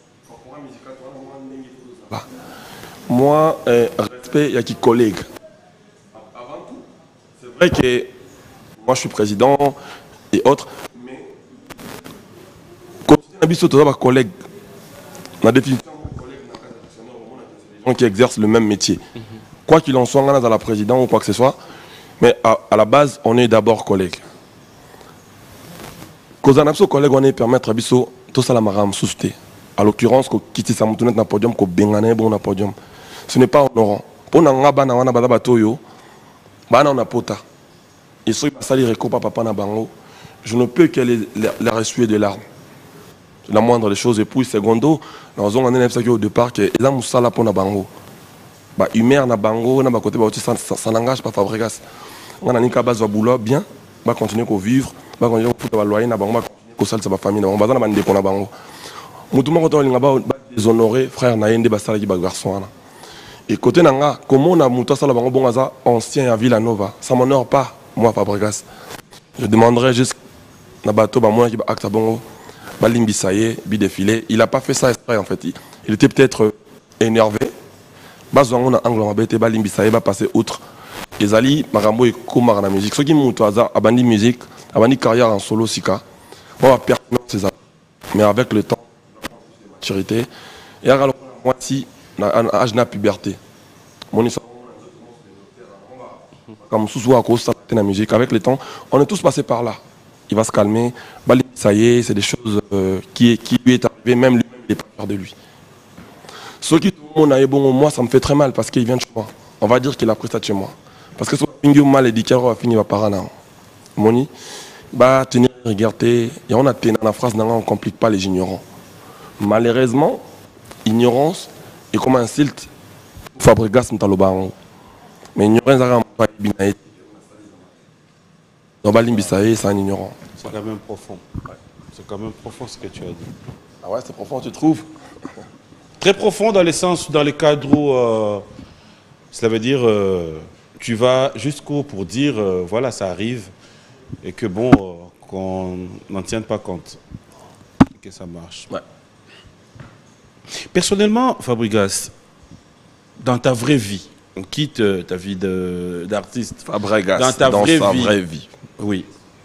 Moi, euh, respect, il y a qui collègue. Avant tout, c'est vrai que moi je suis président et autres, mais quand on a des collègues, la définition de collègue, c'est des gens qui exercent le même métier. quoi qu'il en soit, on est dans la présidente ou quoi que ce soit, mais à, à la base, on est d'abord collègues. Quand on a collègues, on est permettre à biso tout ça la maram sousté. À l'occurrence, qu'on quitte sa moutonette dans le podium, qu'on bengane bon dans podium. Ce n'est pas honorant. Pour nous, on a bana wana bada batoyo, bana on a pota. Et ceux qui sali recopa papa na bango, je ne peux que les, les, les ressuer de larmes. La moindre des choses. Et puis, secondo, nous avons un au départ que les gens sont là pour na bango. Bah, humeur na bango, na ba côté, bah, ça, ça, ça n'engage pas Fabregas. On a une base de boulot bien, bah, continuer à vivre, bah, continuer à faire loyer na bango, bah, continuer à faire sa famille, na bango, bah, na bande na bango. Moutouma quand on a déshonoré, frère Naïndé Bassala qui bat garçon. Et côté Nanga, comment on a Moutoua Salabango Bongaza, ancien à Villanova, ça m'honore pas, moi Fabregas. Je demanderais juste, na bateau, bah, moi qui bat acte bongo, bah, Limbisaye, bi défilé. Il a pas fait ça exprès en fait. Il, il était peut-être énervé. Bah, on a angle, on a bêté, bah, Limbisaye, bah, passer outre. Et Zali, Marambo et Koumar la musique. Ceux qui Moutoua, abandi musique, abandi carrière en solo, Sika. On va perdre ses amis. Mais avec le temps, maturité et alors moi si âge na puberté mon histoire comme sous à cause de la musique avec le temps on est tous passés par là il va se calmer ça y est c'est des choses euh, qui qui lui est arrivé même lui il est pas fier de lui ceux qui on a bon moi ça me fait très mal parce qu'il vient de chez moi on va dire qu'il a pris ça de chez moi parce que ce pingu mal et dit qu'il va finir par parler moni bah tenir regarder et on a tenu la phrase on complique pas les ignorants. Malheureusement, ignorance est comme un silt Fabregas Ntalobango. Mais ignorance a pas binaï. Dans Balimbisaï, c'est un ignorant. C'est quand même profond. Ouais. C'est quand même profond ce que tu as dit. Ah ouais, c'est profond, tu trouves? Très profond dans le sens, dans le cadre où, euh, cela veut dire, euh, tu vas jusqu'au pour dire, euh, voilà, ça arrive, et que bon, euh, qu'on n'en tienne pas compte. Et que ça marche. Ouais. Personnellement, Fabregas, dans ta vraie vie, on quitte euh, ta vie d'artiste. Fabregas, dans ta dans vraie, sa vie, vraie vie. Oui.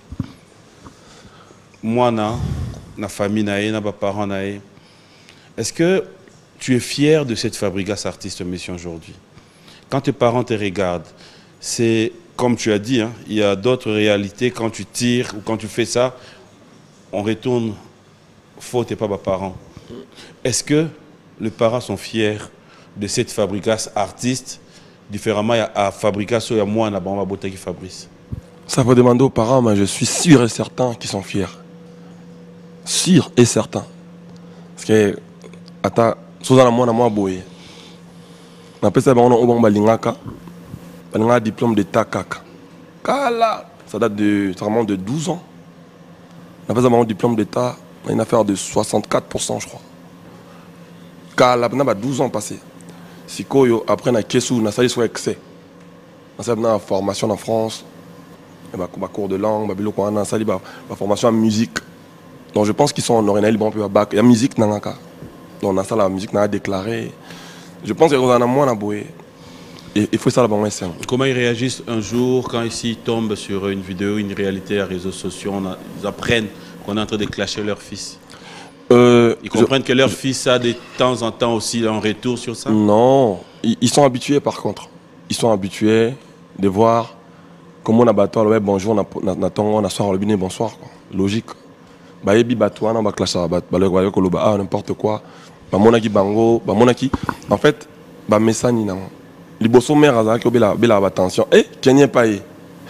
Moi, na, na famille, na, na parents, na. Est-ce que tu es fier de cette Fabregas artiste mission aujourd'hui? Quand tes parents te regardent, c'est comme tu as dit, hein, il y a d'autres réalités. Quand tu tires ou quand tu fais ça, on retourne faux, t'es pas ma parent. Est-ce que les parents sont fiers de cette Fabregas artiste, différemment à Fabregas ou à moi, on a bon beauté qui Fabrice? Ça faut demander aux parents, mais je suis sûr et certain qu'ils sont fiers. Sûr et certain. Parce que, attends, sous la moi, moi, boye. On appelle ça, on a un balingaka, on a un diplôme d'état kaka. Kala, ça date de, ça remonte de douze ans. On appelle ça un diplôme d'état. On a une affaire de soixante-quatre pour cent, je crois. Car là, on a douze ans passés. Si Koyo, après, on a Kessou, on a sali sur excès. On a une formation en France, on a un cours de langue, on a sali une formation en musique. Donc je pense qu'ils sont en Orénaïl, bon, peu à bac. Il y a musique, on a on a ça, la musique, on a déclaré. Je pense qu'il y a un moins à bouer. Il faut ça là-bas. Comment ils réagissent un jour quand ils tombent sur une vidéo, une réalité à réseaux sociaux, on a, ils apprennent qu'on est en train de clasher leur fils? euh, Ils comprennent je, que leur je, fils a de temps en temps aussi un retour sur ça? Non, ils, ils sont habitués par contre. Ils sont habitués de voir comment on a battu, ouais, bonjour, on a on a soir, on a bonsoir, quoi. Logique. Bah, et bibatouana, on va clasher, bah, bah, n'importe quoi. Bah, monaki bango, bah, monaki. En fait, bah, messani, non. Les bossons mères, à qui ont bela attention. Eh, Kenye paye.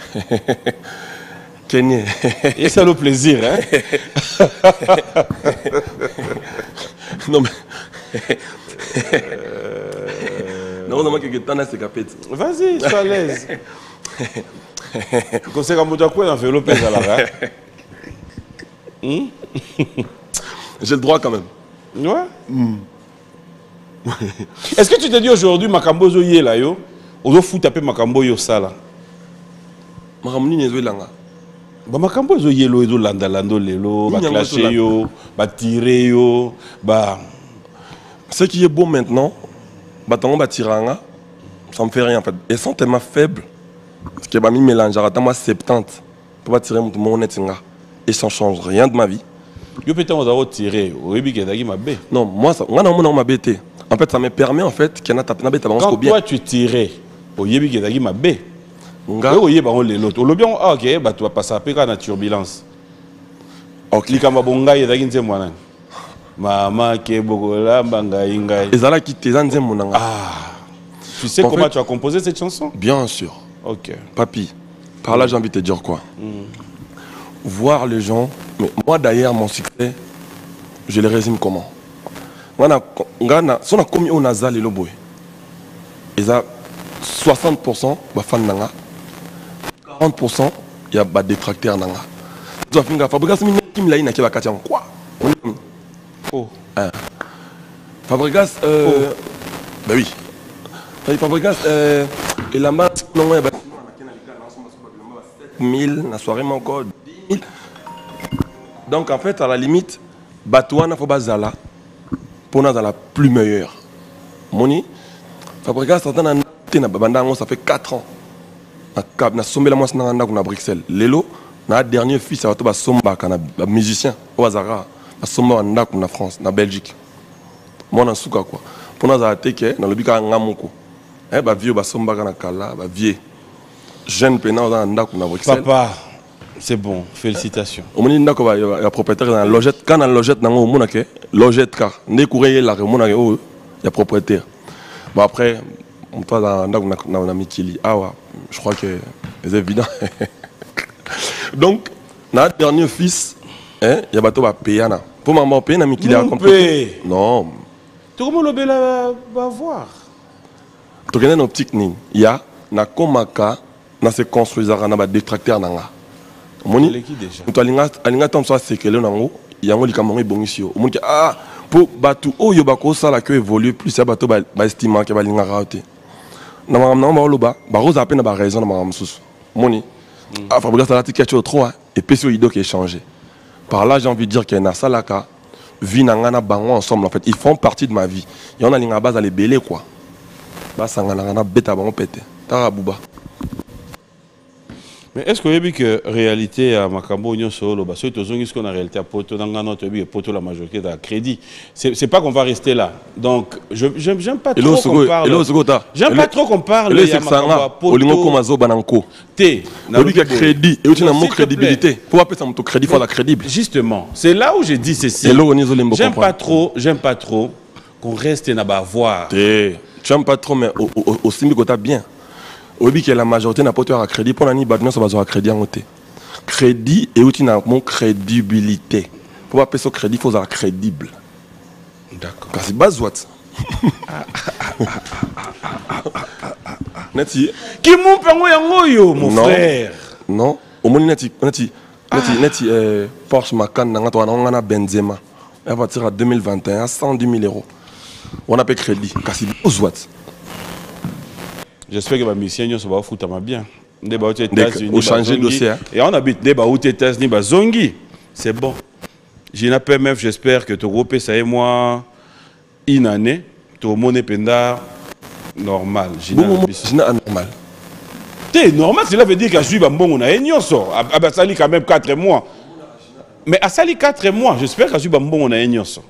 Kenye. Et ça le plaisir, hein? Non, mais. Non, non, que t'en as c'est capé. Vas-y, sois à l'aise. Comme c'est comme tu as quoi dans le vélo, pèse à la J'ai le droit quand même. Ouais. Mm. Est-ce que tu te dis aujourd'hui, Makambo Zoye là, yo, on doit foutre taper Makambo yo ça là? Makambo ni nezo langa. Ba Makambo Zoye lo ezo landa lando lelo, ba clasher yo, ba tirer yo, ba. Ce qui est beau maintenant, ba tango ba tiranga, ça me fait rien en fait. Ils sont tellement faibles, parce que ba mi mélange, à moi soixante-dix pour pas tirer mon net singa. Et ça ne change rien de ma vie. Yo peut-être on doit tirer, au début qu'il y a ma bé. Non, moi ça, moi non, moi non ma bêté. En fait, ça me permet en fait qu'il y en a tapé na bête avant quand bien. toi tu tirais, Oyebi qui est ma B. Nga Oyeba on les lots. Olobion ah ok bah tu vas passer après quand la turbulence. ok Likamba bonga yezaki nzembo nani. Mama ke bokola banga inga. ezala ki teza nzembo nanga. Ah. Tu sais En comment fait, tu as composé cette chanson? Bien sûr. Ok. Papi, par là j'ai envie de te dire quoi. Mm. Voir les gens, mais moi d'ailleurs mon succès, je le résume comment. Moi, si on a commis au Nazal et le boy, ils ont soixante pour cent de fans nanga, quarante pour cent il y a des détracteurs nanga. Tu vas finir Fabregas Kim Laïna qui va cacher en quoi? Oh. Hein. Fabregas, euh, oh. Ben oui. Fabregas, euh, et la marque, non, il y a sept mille, la soirée encore dix mille. Donc en fait, à la limite, Batouana Fobazala, pour nous, la plus meilleure. Moni, Fabregas, ça fait quatre ans. Na sombe la moi na Bruxelles. Lelo, na dernier fils, ça va être somba kana musicien au hasard. Na somba na na France, na Belgique. Moi na souka quoi. Pour nous arrêter que dans le bika ngamoko. Eh ba vieux ba somba kana kala, ba vieux. Jeune pénal dans na na Bruxelles. Papa, c'est bon, félicitations. Au moment où il y a propriétaire dans la logette, quand dans la logette, dans le monde, logette car, ne courrier là, il y a propriétaire. Bon après, on toi dans dans la Mitili, ah ouais, je crois que c'est évident. Donc, notre dernier fils, hein, il y a bateau va payer na. Pour maman payer na Mitili a compris. Non. Tout le monde va voir. Tu connais nos petites lignes. Il y a na komaka na se construire na ba détracteur nanga. Moni, tu as alinga tam so sekele nango, yango likambo ebongisio. Moni ah pour batu oyo bako sala que évoluer plus ya bato ba estima ke balinga raté. Na mama na ba loba, ba rosa ape na ba raison na mama mususu. Moni. Ah Fabregas ça la quelque chose trop et puis sur ido qui est changé. Par là j'ai envie de dire que na salaka vie na ngana bango ensemble en fait, ils font partie de ma vie. Et on a linga base à les belé quoi. Ba sangana na beta bango pété. Tarabuba. Mais est-ce que vous avez que la réalité à Makambo, Solo, parce que tout ce qu'on a réalité à Poto, dans notre vie, Poto la majorité de crédit, c'est pas qu'on va rester là. Donc, je j'aime pas trop qu'on parle. J'aime pas trop qu'on parle. Le Makambo, Poto, Komazo, Bananko. T. Nabi a crédit et tu n'as pas crédibilité. Pour appeler ça mon crédit, il faut la crédible. Justement, c'est là où j'ai dit ceci. J'aime pas trop, j'aime pas trop qu'on reste na ba voir. Tu n'aimes pas trop, mais au Simbi Gota bien. Oui, que la majorité n'a pas de crédit pour l'année, ça va avoir crédit en côté. Crédit et aussi mon crédibilité. Pour appeler ça crédit, il faut avoir crédible. D'accord. Parce que c'est base what. Neti. Qui m'ont permis yo mon frère. Non. Au moins neti neti neti neti Porsche Macan n'a pas on a Benzema. À partir de deux mille vingt et un, cent dix mille euros. On a payé crédit. Parce que c'est base what. J'espère que ma mission va foutre bien. Au changer de dossier. Et on habite des aux États-Unis, Zongi. C'est bon. J'ai une P M F, j'espère que tu groupe ça et moi une année, tu as mon épenda normal. J'ai normal. C'est normal, cela veut dire que je suis bon, on a une so. À Sali quand même quatre mois. Mais à Sali quatre mois, j'espère que je suis bon, on a une so.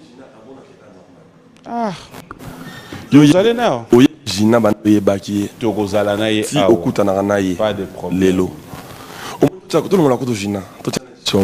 Ah. Vous allez là. Jina bandoye baki tokozala na ye si okutana na ye pas de problème lelo tout le monde la koto jina to tia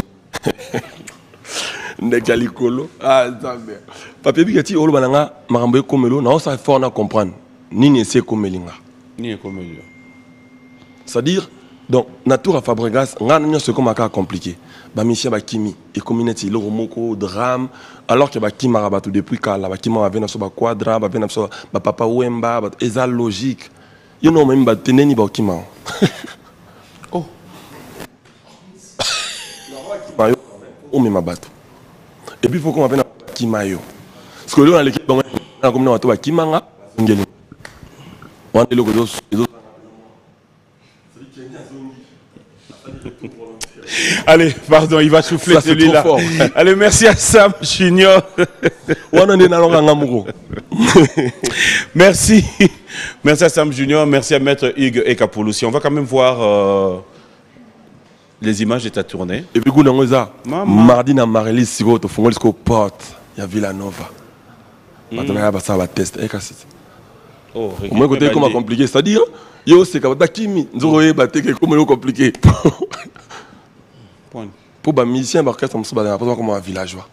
ndekalikolo ah zambe papier bikati olo bananga makambo ekomelo na osa fort na comprendre nini ese komelinga ni ekomelo c'est-à-dire donc nature à Fabregas ngana nyo se komaka compliqué ba mission ba kimi et community lo moko drame alors que ba kimara ba tout depuis kala ba kimara vena so ba quadra ba vena so ba papa wemba ba eza logique you know même ba teneni ba kimara oh mayo o me mabato et puis faut qu'on va kimayo parce que là dans l'équipe on a comme na to ba kimanga ngeli on est le godo. Allez, pardon, il va souffler celui-là. Allez, merci à Sam Junior. Merci. Merci à Sam Junior, merci à Maître Hugues et Capouloussi. On va quand même voir euh, les images de ta tournée. Et puis, mardi, na Marélis, si vous faites un porte, il y a Villanova. Maintenant, il y a un test. Oh, moi côté comment compliqué, c'est-à-dire yo c'est comme Dakimi, nzoroye bateke comment compliqué. Pour ba musicien ba orchestre musu ba pas comme un villageois.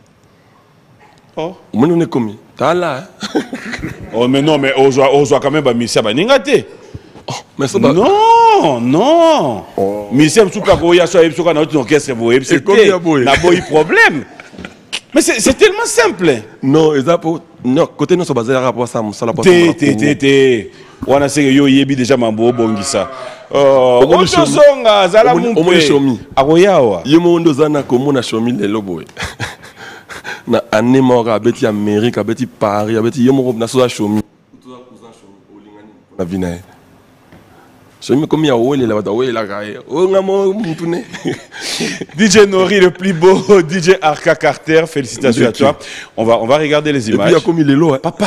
Oh, moi on est commis. T'as là. Oh mais non mais on joue quand même ba musicien ba ningate. Oh, mais ça ba non, non. Oh. Musicien musu pa ko ya so ebso kana autre orchestre bo ebso. Na boy problème. Mais c'est tellement simple. Non, et ça pour non côté nous so basé rapport ça ça la porte. Té té té té. Wana se yo yebi déjà mambo bongisa. Oh, on songa zala mu. On shomi. Akoyawa. Yemo ndo zana komo na shomi lelo boy. Na année mort abeti Amérique abeti Paris abeti yemo na so shomi. Tout ça cousin shomi olingani. Na vina. Shomi comme ya wole la bata wole la gaye. O ngamo mutune. D J Nori le plus beau, D J Arca Carter, félicitations à toi. On va on va regarder les images. Et puis il y a comme il est lourd. Papa.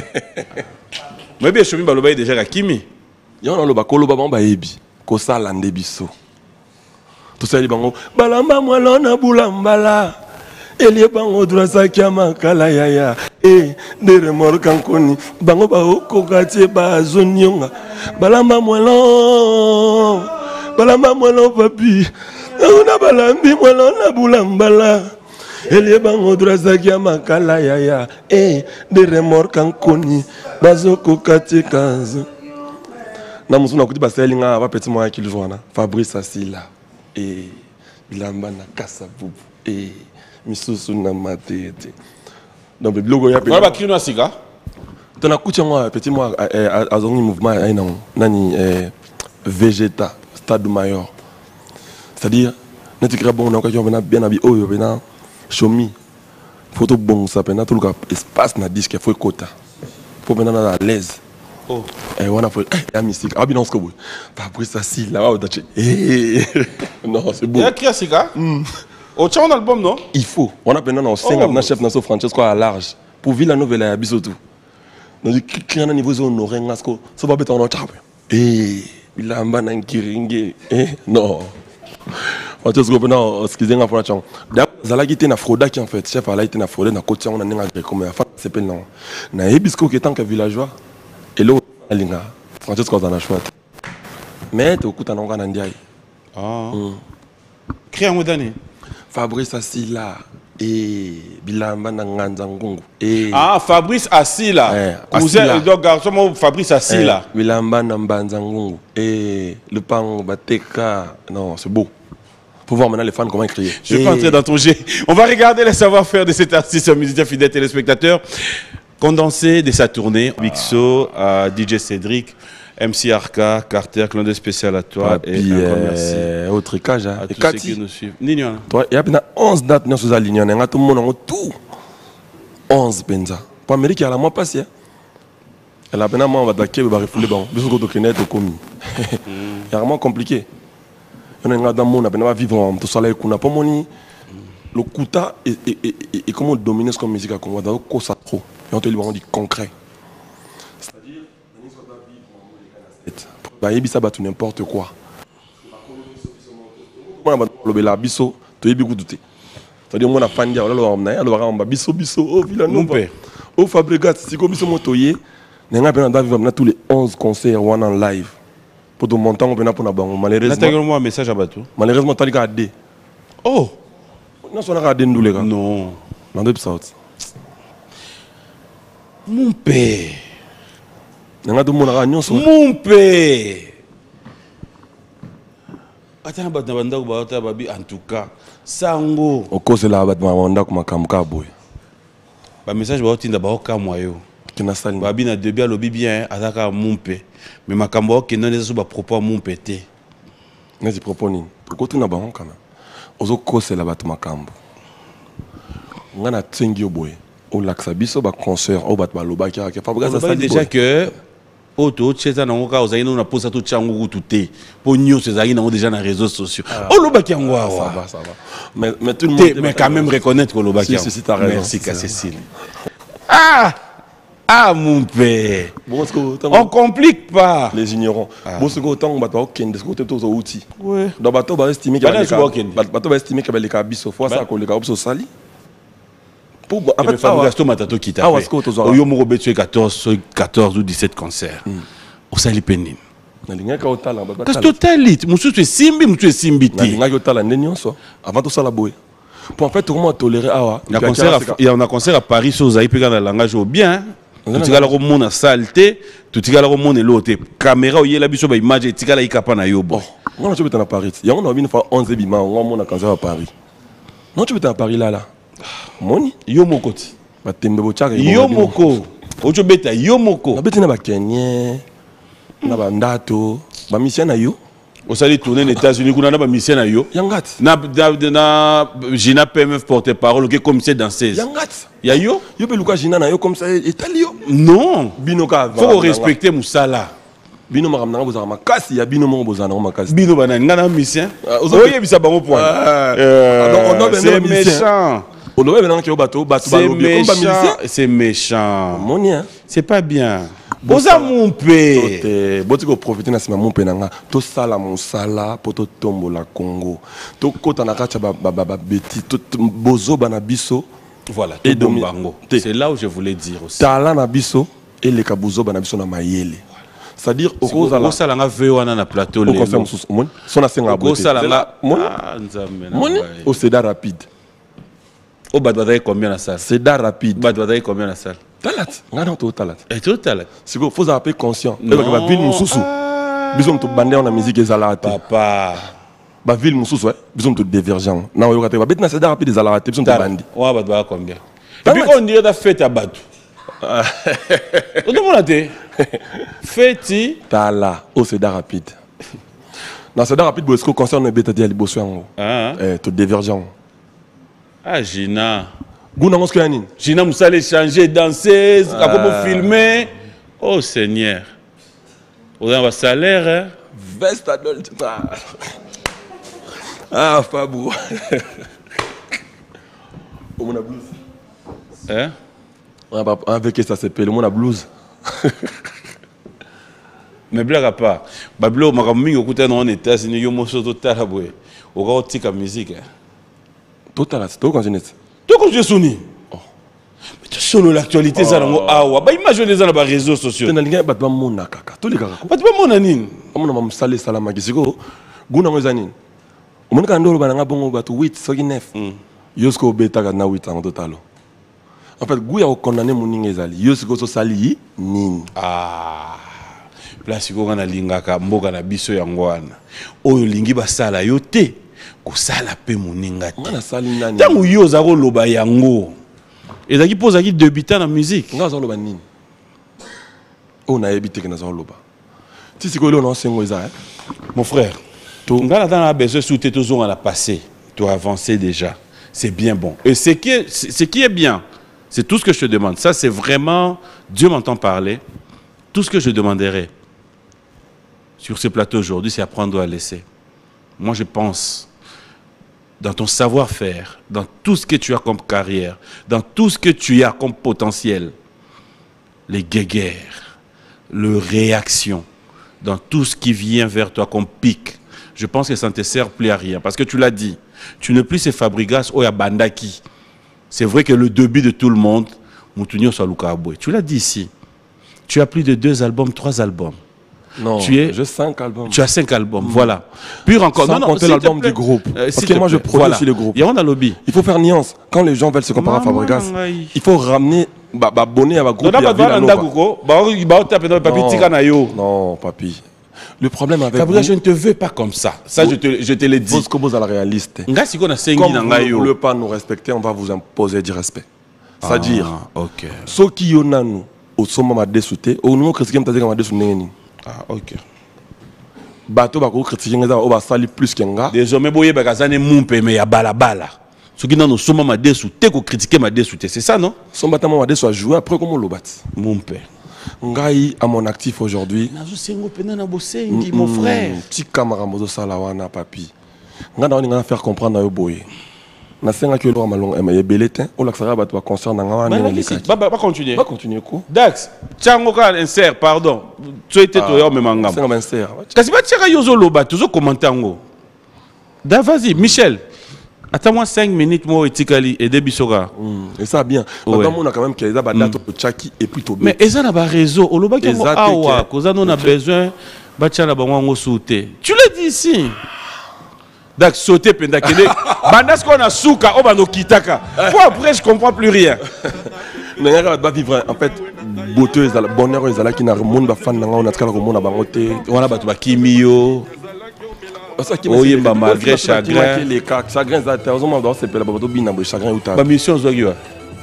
Mais bien Shomi baloba déjà à Kimi. Yo na loba koloba ba yebi ko sala ndebiso to sali bango balamba mwala na bulambala elie bango drasa kya makala yaya e de remorque kankoni bango ba okokatie ba zonyonga balamba mwala balamba mwala papi na balambi mwala na bulambala elie bango drasa kya makala yaya e de remorque kankoni bazokokatie kanzo na musuna kuti baseli nga ba petit moya ki lwana Fabrice Asila et bilamba na kasa bubu et misusu na matete donc le logo ya pe ba kino asika tona kucha moi petit moya azongi mouvement aina nani Vegeta Stade Mayor c'est-à-dire neti kra bon na ko yo bien abi oyo bena shomi photo bon ça pena tout le espace na disque faut quota faut bena na à l'aise. Oh. Et on a fait la musique. Ah, bien, on se coule. Fabrice Asila, là, on a dit. Non, c'est beau. Il y a qui a Sika? Au tien, on a l'album, non? Il faut. On a maintenant un cinq ans, chef Nassau Francesco à large. Pour vivre la nouvelle à Bissotou. Donc, il y a un niveau zone, on aurait un asco. Ça va être en autre. Eh, il a un ban en kiringue. Eh, non. On te trouve maintenant, excusez-moi pour la chanson. D'abord, Zala qui était na Froda qui en fait, chef Ala était na Froda, na côté, on a un agré comme la femme, c'est pas non. Na Ebisco qui est tant que villageois. Et là, Alinga, Francesco dans la chouette. Mais tu écoutes un organe en diaye. Ah. Créé en moderne. Fabrice Asila et Bilamba Nanganzangungu. Ah, Fabrice Asila. Cousin, donc garçon, Fabrice Asila. Bilamba Nanganzangungu. Et le pan Bateka. Non, c'est beau. Pour voir maintenant les fans comment écrire. Je vais pas entrer dans ton jet. On va regarder le savoir-faire de cet artiste, musicien fidèle téléspectateur. Condensé de sa tournée, Bixo, euh, D J Cédric, M C Arca, Carter, clin d'œil spécial à toi. Et, et encore merci. Autre cage, hein. À tous ceux qui nous suivent. Nignon. Toi, il y a onze dates dans ce ligne. On a tout le monde tout. onze penza. Pour l'Amérique, il y a la mois passé. Elle a peine à moi, on va d'attaquer, on va refouler. Bon, bis qu'on doit connaître commis. C'est vraiment compliqué. On a un dans le monde, on va vivre tout ça là, on a pas moni. Le Kouta et comment dominer ce qu'on musique à Congo, dans le ça trop. Et on te dit concret. C'est-à-dire, bah, il y a n'importe quoi. Le la biso, tu es beaucoup douté. C'est-à-dire, moi, on a fan dia, on a on a biso biso, oh Villanova, oh Fabregat, si comme biso motoyer, on a besoin tous les onze concerts one en live. Pour tout montant, on peut pas pour la banque. Malheureusement, un message à bateau. Malheureusement, tu as regardé. Oh. Non, on a regardé nous les gars. Non. Dans deux sortes. Mon père. Mon père. Attends, en tout cas, Sango. Au cause de la bande, comme un camca boy. Le message va être d'abord comme moi. Qui n'a pas Babi na début le bien à mon père. Mais ma cambo qui n'a pas propos à mon pété. N'est-ce pas propos ni. Pourquoi tu n'as pas quand même. Au cause de la bande macambo. On a tsengi boy. Au lac Sabiso, bah concert, au bat baloba qui a fait déjà que auto chez un on a on a posé tout changu tout est pour nous ces amis ont déjà dans les réseaux sociaux. Oh le baki angwa ça va ça va. Mais mais tout le monde mais quand même reconnaître que le baki. Si si t'as raison. Merci Cécile. Ah ah mon père. Bon on complique pas les ignorants. Bon ce que autant on va pas aucun de ce côté tous aux outils. Ouais. Donc bateau va estimer que bateau va estimer que les cabis fois ça que les cabis sont sali. pour en fait Fabrice Matato qui t'a fait oyo moko betu quatorze ou dix-sept concerts osali penine nalingaka otala baba parce que totalit mususu simbi mususu simbi ti nalingaka otala ndenionso avant tout ça la boy pour en fait comment tolérer awa il y a concert il y a un concert à Paris sur Zaï pega dans langage au bien tout tika la ko mona saleté tout tika la ko mona loté caméra oyela biso ba image tika la ikapa na yobo non tu peux à Paris il y a on a une fois onze bima on mona concert à Paris non tu peux à Paris là là moni yo moko ti batembe bo chaka yo moko ocho beta yo moko na beti na ba Kenya na ba ndato ba mission na yo osali tourner les États-Unis kuna na ba mission na yo yangati na na Gina P M F porte parole que comme c'est danseuse yangati ya yo yo pe luka Gina na yo comme ça italio non bino ka faut respecter musala bino makamna nga bozaka makasi ya bino mo bozana makasi bino banani ngana mission oyebisa bango point c'est méchant c'est méchant c'est pas bien boza mon père boti ko profiter na sima mon père nanga to sala mosala poto tombola Congo to kota na kacha ba ba ba beti to bozo bana biso voilà et dombango c'est là où je voulais dire aussi tala na biso et le kabuzo bana biso na mayele c'est-à-dire au cause la sala nga vewana na plateau le son asenga bote sala mon au Cédar rapide au badbadaye combien la salle Cédar rapide badbadaye combien la salle talat ngana to talat et tout talat c'est qu'il faut appeler conscient et que ba ville mususu bisum to bande on a musique ezalate papa ba ville mususu ouais bisum to divergent na yo kate ba bet na Cédar rapide ezalate bisum to bandi wa badbadaye combien et puis on dirait da fête à batu on demande te fête tala au Cédar rapide na Cédar rapide bo est-ce que concerne beta dia liboso yango eh to divergent. Ah, Gina. Gouna mosque yanine. Gina Moussale changer, danser, à comment filmer. Oh Seigneur. On a un salaire, hein? Veste adulte. Ah, Fabou. On a blouse. Hein? Avec ça s'appelle, on a blouse. Mais blague à part. Bablo, ma caméra, au côté dans les États-Unis, yo mosso total à boire. Au gars, tika musique. Total, c'est tout quand je n'ai. Tout quand je sonne. Mais tu solo l'actualité, ça n'a pas. Bah imaginez ça dans les réseaux sociaux. Tu n'as rien pas de mon kaka. Tous les gars. Pas de mon anine. On a même salé salama qui se go. Gouna mozanin. On a quand on a un bon bateau huit, so qui neuf. Yosko beta na huit en total. En fait, Gouya a condamné mon ningezali. Yosko so sali ning. Ah. Place ko ngana lingaka mboka na biso yangwana. Oyo lingi basala yo te. Ko sala pe moninga te. Ngana sali nani. Tango yo za ko loba yango. Ezaki poza ki débutant na musique. Nga za loba nini. O na ebité que na za loba. Ti siko lo na sengo eza. Mon frère, to ngana dans besoin sous tes tozonga na passé. Tu as avancé déjà. C'est bien bon. Et ce qui est ce qui est bien, c'est tout ce que je te demande. Ça c'est vraiment Dieu m'entend parler. Tout ce que je demanderai sur ce plateau aujourd'hui, c'est apprendre à laisser. Moi, je pense, dans ton savoir-faire, dans tout ce que tu as comme carrière, dans tout ce que tu as comme potentiel, les guéguerres, les réactions, dans tout ce qui vient vers toi comme pic, je pense que ça ne te sert plus à rien. Parce que tu l'as dit, tu n'es plus ces Fabrigas ou Bandaki. C'est vrai que le début de tout le monde, Moutounio Saluka Aboué. Tu l'as dit ici. Tu as plus de deux albums, trois albums. Non, tu es, j'ai cinq albums. Tu as cinq albums, mmh. Voilà. Puis encore, sans non, compter l'album du groupe. Euh, Parce que moi, je produis voilà. Sur le groupe. Il y a un lobby. Il faut faire nuance. Quand les gens veulent se comparer à Fabregas, il faut ramener, bah, bah, abonner à ma groupe. Non, non, papi. Le problème avec Fabregas, je ne te veux pas comme ça. Ça, je te, je te l'ai dit. Comme vous à la réaliste. Comme vous ne voulez pas nous respecter, on va vous imposer du respect. C'est-à-dire, ok. Ceux qui ont nous, au sommet m'a dessouté, au nom que ce qui m'a dit qu'on m'a dessouté. Ah, ok. Bateau bako critiquer nga o ba sali plus que nga. Désormais boye bakazane mumpe mais ya bala bala. Ce qui dans sommet m'a dessouté ko critiquer m'a dessouté, c'est ça non? Son bâtiment m'a dessouté jouer après comment le bat. Mumpe. Ngai à mon actif aujourd'hui. Nazo sengo pena na bosengi mon frère. Petit camara mozo salawana papi. Nga na on faire comprendre na yo boye. Na senga que lo malong e ma beletin o la sara bato concerne nga wana ni lekaki. Ba ba continuer. Ba continuer ko. Dax, Tchango ka insert pardon. Tu étais toi même ngam. Senga insert. Kasi ba tchaka yozo loba tuzo commenter ngo. Da vas-y Michel. Attends-moi cinq minutes, moi, etikali, et des bisoga. Et ça, bien. Maintenant, on a quand même qu'il y a des dates au Tchaki et puis Tobi. Mais ils ont un réseau. Au Loba, qui a on a besoin. Tu l'as dit ici. Donc, sauter, pendakele. Bandas qu'on a souka, on va nous kitaka. Pour après, je comprends plus rien. On va vivre, en fait, beauté, bonheur, ils ont qui n'a monde ba fan on a tkala ko mona bangote. On a battu ba kimio. Oui, bah malgré chagrin. Les cas, chagrin, ça, t'as raison, dans ces pays, bah, bien, bah, chagrin, ou t'as. Bah, mission, Zogiwa.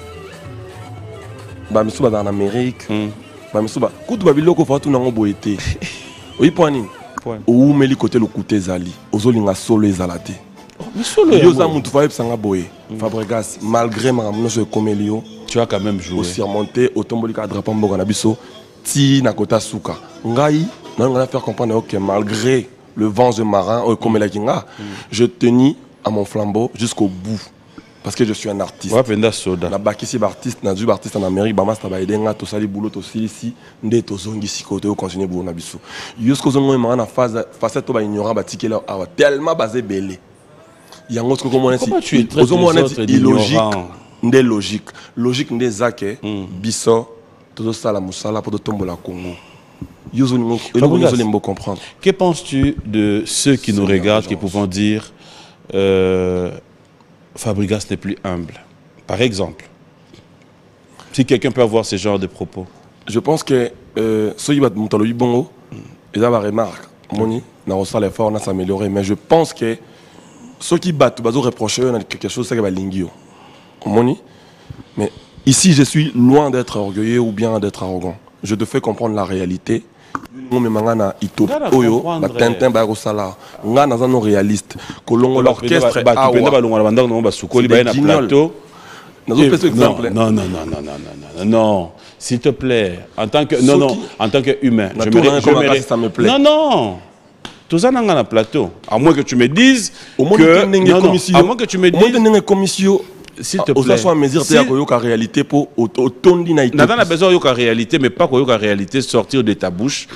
Bah, mission, bah, dans l'Amérique. Bah, mission, bah, coup de babilo, qu'on fait tout dans mon boité. Oui, point, ou mais le côté le côté zali. Ozolinga solo ezalate. Mais solo. Yosa muntu fa epsanga boye. Fabregas, malgré ma ramono je comelio. Tu as quand même joué. Au surmonter, au tomboli ka drapeau mboka na biso. Ti na kota suka. Ngai, non, on va faire comprendre que malgré le vent de marin, au Komelakinga, je tenais à mon flambeau jusqu'au bout. Parce que je suis un artiste. Ouais, penda soda. Na bakisi artiste, na du artiste en Amérique, ba master ba edenga to sali boulot to silisi, nde to zongi sikoto continuer boulot na biso. Jusqu'au zongo ma na phase facette to ba ignorant ba tikela awa tellement basé belé. Yango ce que comment on tu es très illogique, nde logique. Logique nde zake, biso to sala musala pour tombola Congo. Comprendre. Que penses-tu de ceux qui nous regardent, qui pouvons dire euh, Fabregas n'est plus humble, par exemple? Si quelqu'un peut avoir ce genre de propos. Je pense que ceux qui battent Moutaloui Bongo, ils ont une remarque. Moni, on a l'effort, on a s'améliorer. Mais je pense que ceux qui battent, ils ont reproché quelque chose, c'est que Lingio. Moni. Mais ici, je suis loin d'être orgueilleux ou bien d'être arrogant. Je te fais comprendre la réalité. Nous mangana ito oyo ba tintin ba rosala nga na zano réaliste kolongo l'orchestre ba penda ba longa banda no ba sukoli ba na plateau. Non non non non non non non non s'il te plaît en tant que non non en tant que humain je me ça me plaît. Non non tout ça na plateau à moins que tu me dises que à moins que tu me dises commission. S'il te plaît. Au mesure de la réalité pour autondi na ito. N'a pas besoin de la réalité, mais pas que la réalité sortir de ta bouche.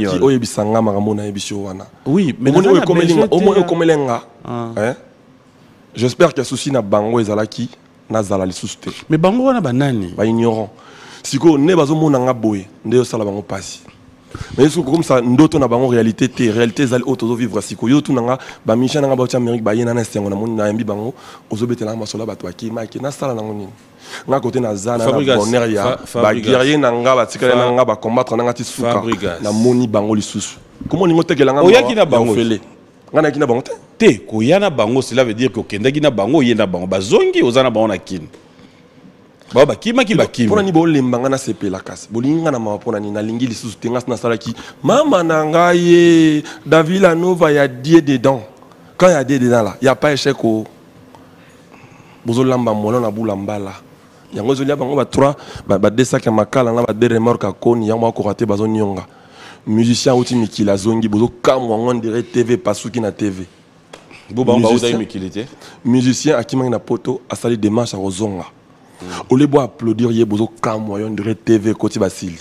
Oui, mais au moins comme lenga. J'espère que souci na bango ezalaki na zala li susute. Mais bango na banani. Ba ignorant. Siko ne bazo mona nga boye, nde sala bango pasi. Mais c'est comme ça, d'autres na bango réalité té réalité zali auto vivre siko yo tout nanga ba mission nanga ba ti Amérique ba yena na sengo na moni na yambi bango ozo betela ma sola ba to aki ma ki na sala na ngoni nga côté na zana na bonheur ya ba guerrier nanga ba tikala nanga ba combattre nanga ti suka na moni bango lisusu comment ni ngotekela nga oya ki na bango fele nga na ki na bango te te ko ya na bango cela veut dire que kenda ki na bango yena bango bazongi ozana bango na kin. Ba ba kima ki ba kima. Pona ni bo lembanga na sepela kasi. Bolinga na mapona ni na lingi lisusu tenga na salaki. Mama na ngaye Davila Nova ya die dedans. Quand il y a des dedans là, il y a pas échec au bozo lamba molo na bulamba là. Yango zolia bango ba trois ba ba desaka ya makala na ba de remorque ka koni yango ko raté bazo nyonga. Musicien outi mikila zongi bozo kamwa ngondire T V pasuki na T V. Bo ba ba oza mikilité. Musicien akimanga na poto asali démarche à rozonga. Au lieu d'applaudir, il y a besoin de moyen de T V côté Basili.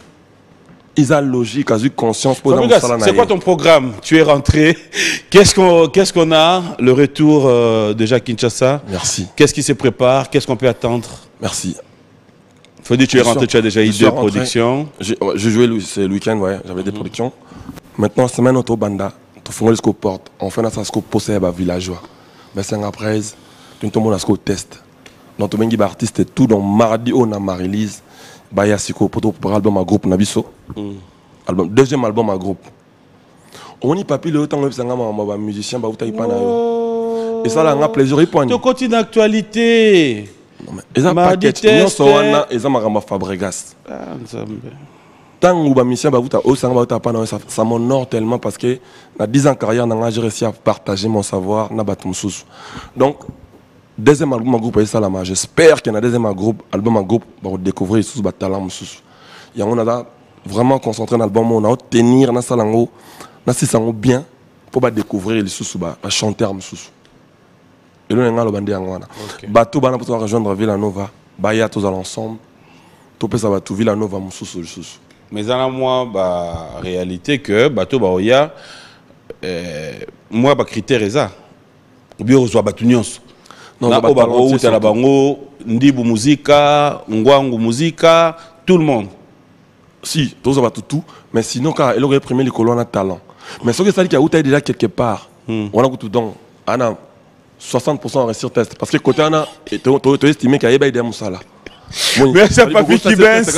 Ils ont logique, ils ont conscience pour dans c'est quoi ton programme? Tu es rentré. Qu'est-ce qu'on qu'est-ce qu'on a? Le retour euh, déjà Kinshasa. Merci. Qu'est-ce qui se prépare? Qu'est-ce qu'on peut attendre? Merci. Faut dire que tu es rentré, tu as déjà eu deux productions. J'ai joué le, le week-end, ouais, j'avais des productions. Maintenant, semaine auto banda, tu fais le porte. On fait notre scope pour ces villageois. Mais c'est après, tout le monde a ce test. Donc, tout le artiste tout donc mardi on a ma release baya siko pour pour album à groupe nabiso album deuxième album à groupe on y papi le temps sanga ma musicien ba uta ipana yo et ça là on a plaisir ipani to côté d'actualité et ça paquet non so wana et ça ma Fabregas ah nzambe tant ou ba musicien ba uta o sanga ba uta pana ça ça m'honore tellement parce que na dix ans carrière na j'ai réussi à partager mon savoir na batum sous donc deuxième album à groupe Salama, j'espère qu'il y a un deuxième album à groupe pour découvrir sous talent sous. Il y a on a vraiment concentré dans l'album on a tenir dans salango dans si sango bien pour ba découvrir les sous ba chanter sous. Et là on a le bandé ngwana. Bateau bana pour rejoindre Villanova, baya tous à l'ensemble. Tout peut ça va tout Villanova sous sous. Mais en moi bah réalité que bateau ba oya moi ba critère ça. Ou bien on soit batunions. na Obako, Talabango, Ndibu Muzika, Ngwangu Muzika, tout le monde. Si, tous ça va tout tout, mais sinon quand il aurait primé les colons à talent. Mais ce que ça dit qu'il y a déjà quelque part, hmm. on a tout donc, on a soixante pour cent en sur test parce que côté on a, tu as estimé qu'il y a des moussala. Mais c'est pas qui baisse.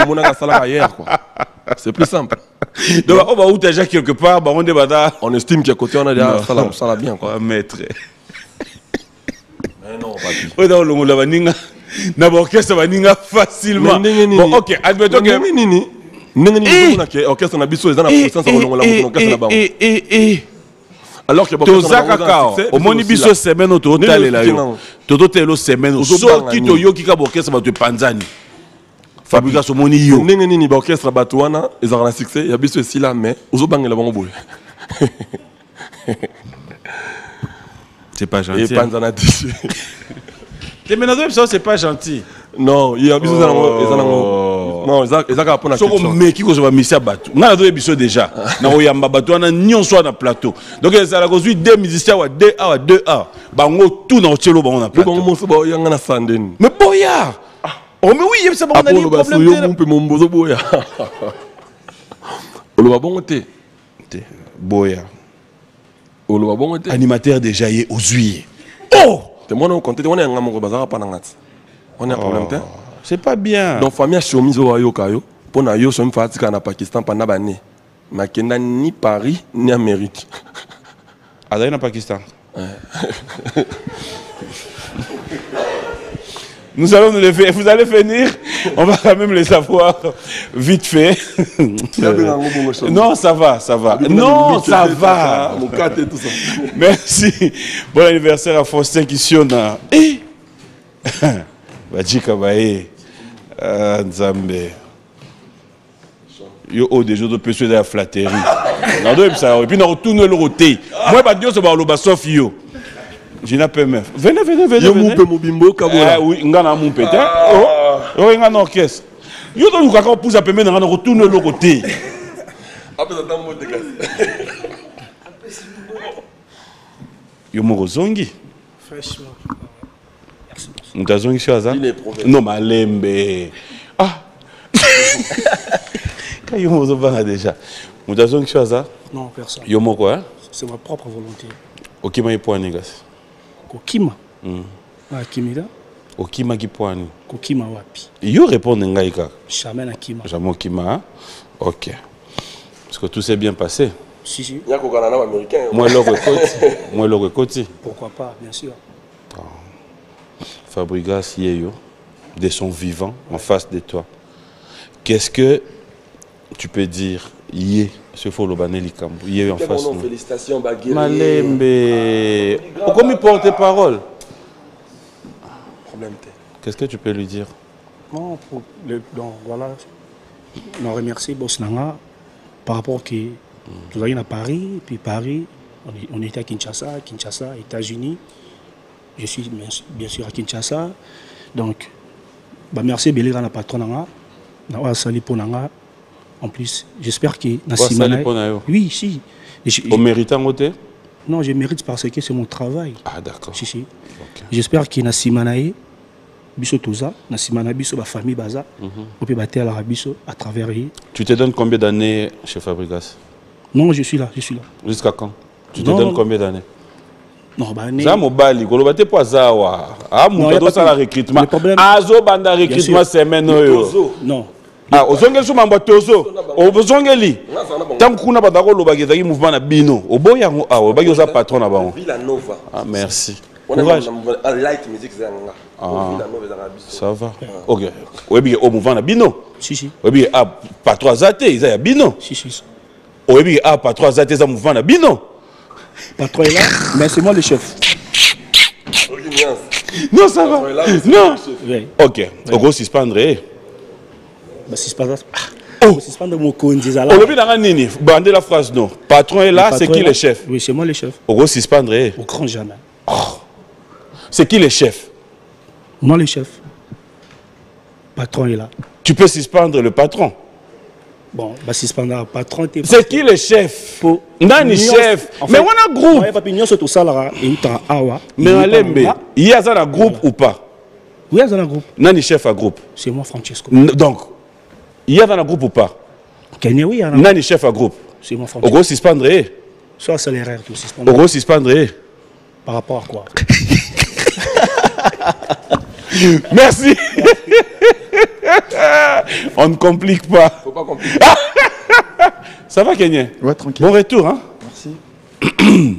C'est plus simple. Donc on va où déjà quelque part, on débat. On estime qu'à côté on a déjà ça la bien quoi. Maître. Mais non, pas du. On a le mot là ninga. N'abord que ça va ninga facilement. Bon OK, admettons que nini. Nini nini na que orchestre na biso ezana puissance ça longo la orchestre na bango. Et et et alors que Tozaka au moni biso semaine au total là yo. Toto telo semaine so ki to yo ki ka orchestre ba te panzani. Fabrication moni yo. Nini nini ba orchestre bato wana ezana na succès ya biso esi là mais ozo bangela bango boye. C'est pas gentil. Et panzana dessus. T'es maintenant ça c'est pas gentil. Non, il y a biso ezana ezana non, ezaka ezaka pona quelque chose. So meki ko va misia bato. Nga na biso déjà. Na oyamba bato wana nyonso na plateau. Donc ça la construit deux musiciens wa deux A wa deux A. Bango tout na otelo bango na plateau. Bango monso ba yanga na sandeni. Mais boya. Oh mais oui, ça bango na ni problème. Yo mpe mombozo boya. Oloba bongo te. Te boya. Oloba bongo te. Animateur déjà yé aux huiles. Oh! Te moi on compte te on est ngamo bazara pa na ngati. On a un problème te. C'est pas bien. Donc famille a chemise au yo kayo pour na yo so mfatika na Pakistan pendant bané. Na kenda ni Paris ni Amérique. Allez na Pakistan. Nous allons nous lever. Vous allez venir. On va quand même les savoir vite fait. Non, ça va, ça va. Non, ça va. Merci. Bon anniversaire à Faustin qui sonne. Eh, Badjika Baye. Nzambe. Yo au des jours de persuader la flatterie. Non, deux ça. Et puis on retourne le roté. Moi, bah Dieu se va au basof yo. Je n'ai pas meuf. Venez, venez, venez. Yo moupe mobimbo kabola. Ah oui, ngana mon pété. Oh, oh, ngana orchestre. Yo donc quand on pousse à peine on retourne le côté. Après ça dans mot de casse. Yo mo zongi. Fraîchement. Mutazongi shaza. Non malembe. Ah. Quand yo mo zobanga déjà. Mutazongi shaza. Non, personne. Yo mo quoi? C'est ma propre volonté. Okima ipwani gas. Kokima. Mm. Ah, Kimida. Okima kipwani. Kokima wapi. Yo répondre ngai kaka. Jamais na Kima. Jamais Okima. OK. Parce que tout s'est bien passé. Si si. Il y a qu'au Canada américain. Moi le recoti. Moi le recoti. Pourquoi pas, bien sûr. Ah. Fabrigas Yeyo, de son vivant en face de toi. Qu'est-ce que tu peux dire Yé, ce faut le banner Likambo. Yé en face. Félicitations Baguette. Malembe. Pourquoi me porter parole? Problème. Qu'est-ce que tu peux lui dire? Non, pour le, donc voilà. On remercie Bosnanga par rapport que nous allions à Paris, puis Paris, on, on était à Kinshasa, Kinshasa, États-Unis. Je suis bien sûr à Kinshasa. Donc, bah merci Béléra la patronne. Na sali ponanga. En plus, j'espère que Nassimana. Oui, si. Au méritant côté? Non, je mérite parce que c'est mon travail. Ah d'accord. Si si. Okay. J'espère que Nassimanae biso toza, Nassimana biso ba famille baza. On peut battre à la biso à travers lui. Tu te donnes combien d'années chez Fabrigas? Non, je suis là, je suis là. Jusqu'à quand? Tu te non, donnes non, combien d'années? Non, bah né. Ça mobali, ko lobate po zawa. Ah mon do ça la recrutement. Azo banda recrutement semaine yo. Non. Ah, ozongeli so mambo tozo. Ozongeli. Tant kuna banda ko lobaki zaki mouvement na bino. Oboya ngo ah, obaki oza patron na bango. Villanova. Ah, merci. On a light music zanga. Ah, ça va. OK. Oyebi o mouvement na bino. Si si. Oyebi ah patron zate, ils a bino. Si si. Oyebi ah patron zate za mouvement na bino. Patron est là, mais c'est moi le chef. Non, ça va. Non. Oui. OK. On va suspendre. Bah si pas ça. Oh, suspendre mon conduit là. On le dit dans nini. Bandez la phrase non. Patron est là, c'est qui le chef? Oui, c'est moi le chef. On va suspendre. Au grand jamais. Oh. C'est qui le chef? Moi le chef. Patron est là. Tu peux suspendre le patron. Bon, bah suspendre patron. C'est qui le chef? Nani chef? Mais on a groupe. Ouais, papi, nous sommes tous là, et nous sommes awa. Mais Alembe, il y a un groupe ou pas? Oui, il y a un groupe. Nani chef à groupe? C'est moi, Francesco. Donc, il y a un groupe ou pas? Kenya, oui, il y a un Nani chef à groupe? C'est moi, Au Francesco. gros, suspendre. Soit accéléraire, tout suspendre. Au gros, suspendre. Par rapport à quoi? Merci. On ne complique pas. Faut pas compliquer. Ça va, Kenya? Ouais, tranquille. Bon retour, hein? Merci.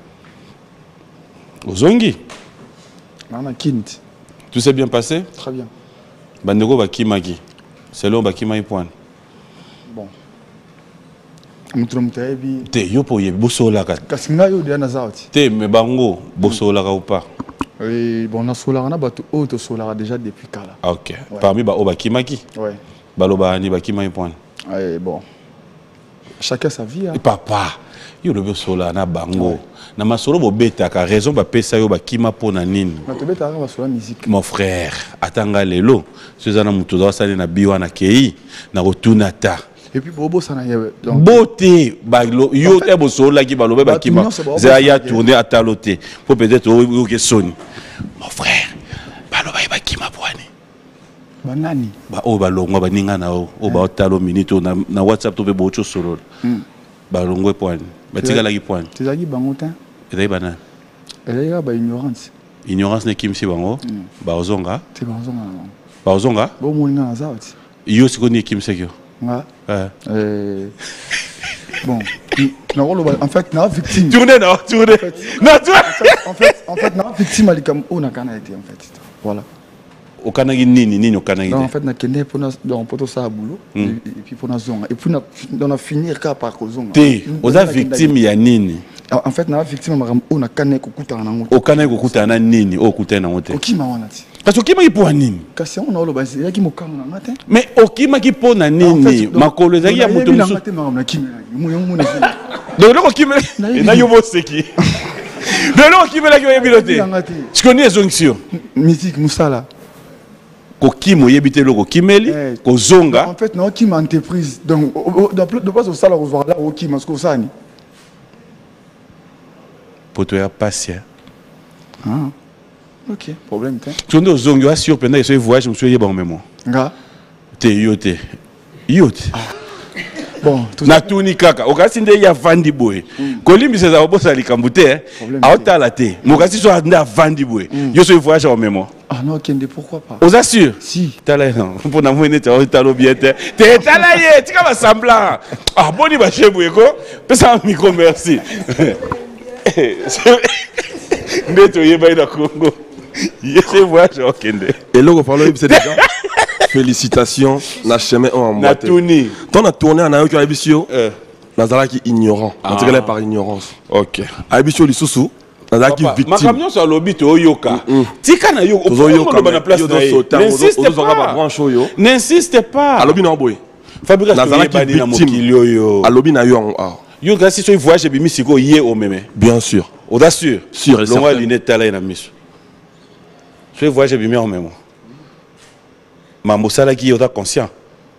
Ozongi, Nana Kint. tout s'est bien passé? Très bien. Bandego Bakimaki. Selon Bakimaki point. Bon. Mutura mutaebi. Te yopo ye bosola ka. Kasinga yo dia na zauti. Te me bango bosola ka ou pas? Et bon, on a solar na batu auto solar déjà depuis kala. Ah, ok. Parmi ba Bakimaki. Ouais. Baloba ni Bakimaki point. Ouais, bon. Chacun sa vie. Hein. Et papa, yo le bosola na bango. Na masolo bo beta ka raison ba pesa yo Bakima pona nini. Na to beta ka sur la musique. Mon frère, atanga lelo. Suzana mutu do sali na biwa na kei na rotunata. Et puis Bobo ça na yewe. Donc beauté baglo yo te bosola ki baloba Bakima. Zaya tourner à taloté. Pour peut-être o ke soni. Mon frère, baloba Bakima poani. Banani. Ba o balongwa baninga na o o ba talo minute na na WhatsApp to be bocho solo. Balongwe poani. Batika la ki poani. Tezaki bangotin. Et banane. Elle est ba ignorance. Ignorance ne kimsi bango. Ba ozonga. C'est bon zonga. Ba ozonga. Bo moninga na zauti. Yo sikoni kimse kyo. Nga. Euh. Euh. Bon. En fait, na victime. Tournez non, tournez. Non, tournez. En fait, en fait, na victime alikam on a kana été en fait. Voilà. Au Kanagi nini nini au Kanagi. En fait, na kende pour na donc pour ça boulot et puis pour na zonga et puis na on a finir ka par zonga. Té, aux victime ya nini. En fait, na victime maram on a kana ko kuta na ngoto. Au Kanagi ko kuta na nini, au kuta na ngoto. Okima wana ti. Parce que kima ki pour nini. Kasi on a lo basi ya ki mokanga na ngate. Mais okima ki pour na nini, makolo ezaki ya moto musu. Ngate maram na kimi. Mo yo mo na. Donc loko kima na yo mo seki. Donc loko kima la ki yo biloté. Tu connais zonxio. Musique musala. Ko kimo yebite loko kimeli, ko zonga. En fait, non kim entreprise. Donc de pas au salaire au là au kim parce que ça ni. Poto ya patient. Ah. Ok, problème t'es. Tu connais zonga sur pendant ce voyage, je me suis dit bon mémoire. Nga. Te yote. Yote. Bon, tout na tuni kaka okasi nde ya vandi boy kolimbi seza obosa likambute aotala te mokasi so nda vandi boy yo so voyage au mémoire. Ah non, Kende, pourquoi pas? Vous assure? Si. Tala non. Pour na mouine ta talo bien te. Te tala ye, tika ba semblant. Ah boni ba chebu eko. Pesa micro merci. Neto ye ba ina Congo. Yese voyage au Kende. Et là, on c'est déjà. Félicitations, na chemin en na tourné. Ton a tourné en ayo Abisio. Nazala qui ignorant. On dirait par ignorance. OK. Abisio lisusu. Nazala qui victime. Ma camion sur lobby to yoka. Tika na yo. Yoka na place na. N'insiste pas. N'insiste pas. Alobi na boy. Fabrice Nazala qui victime. Alobi na yo en yo grâce so voyage bi misiko yé o meme. Bien sûr. On assure. Sûr et certain. Longa lunette tala na miso. So voyage bi mi en meme. Mambo sala qui est conscient.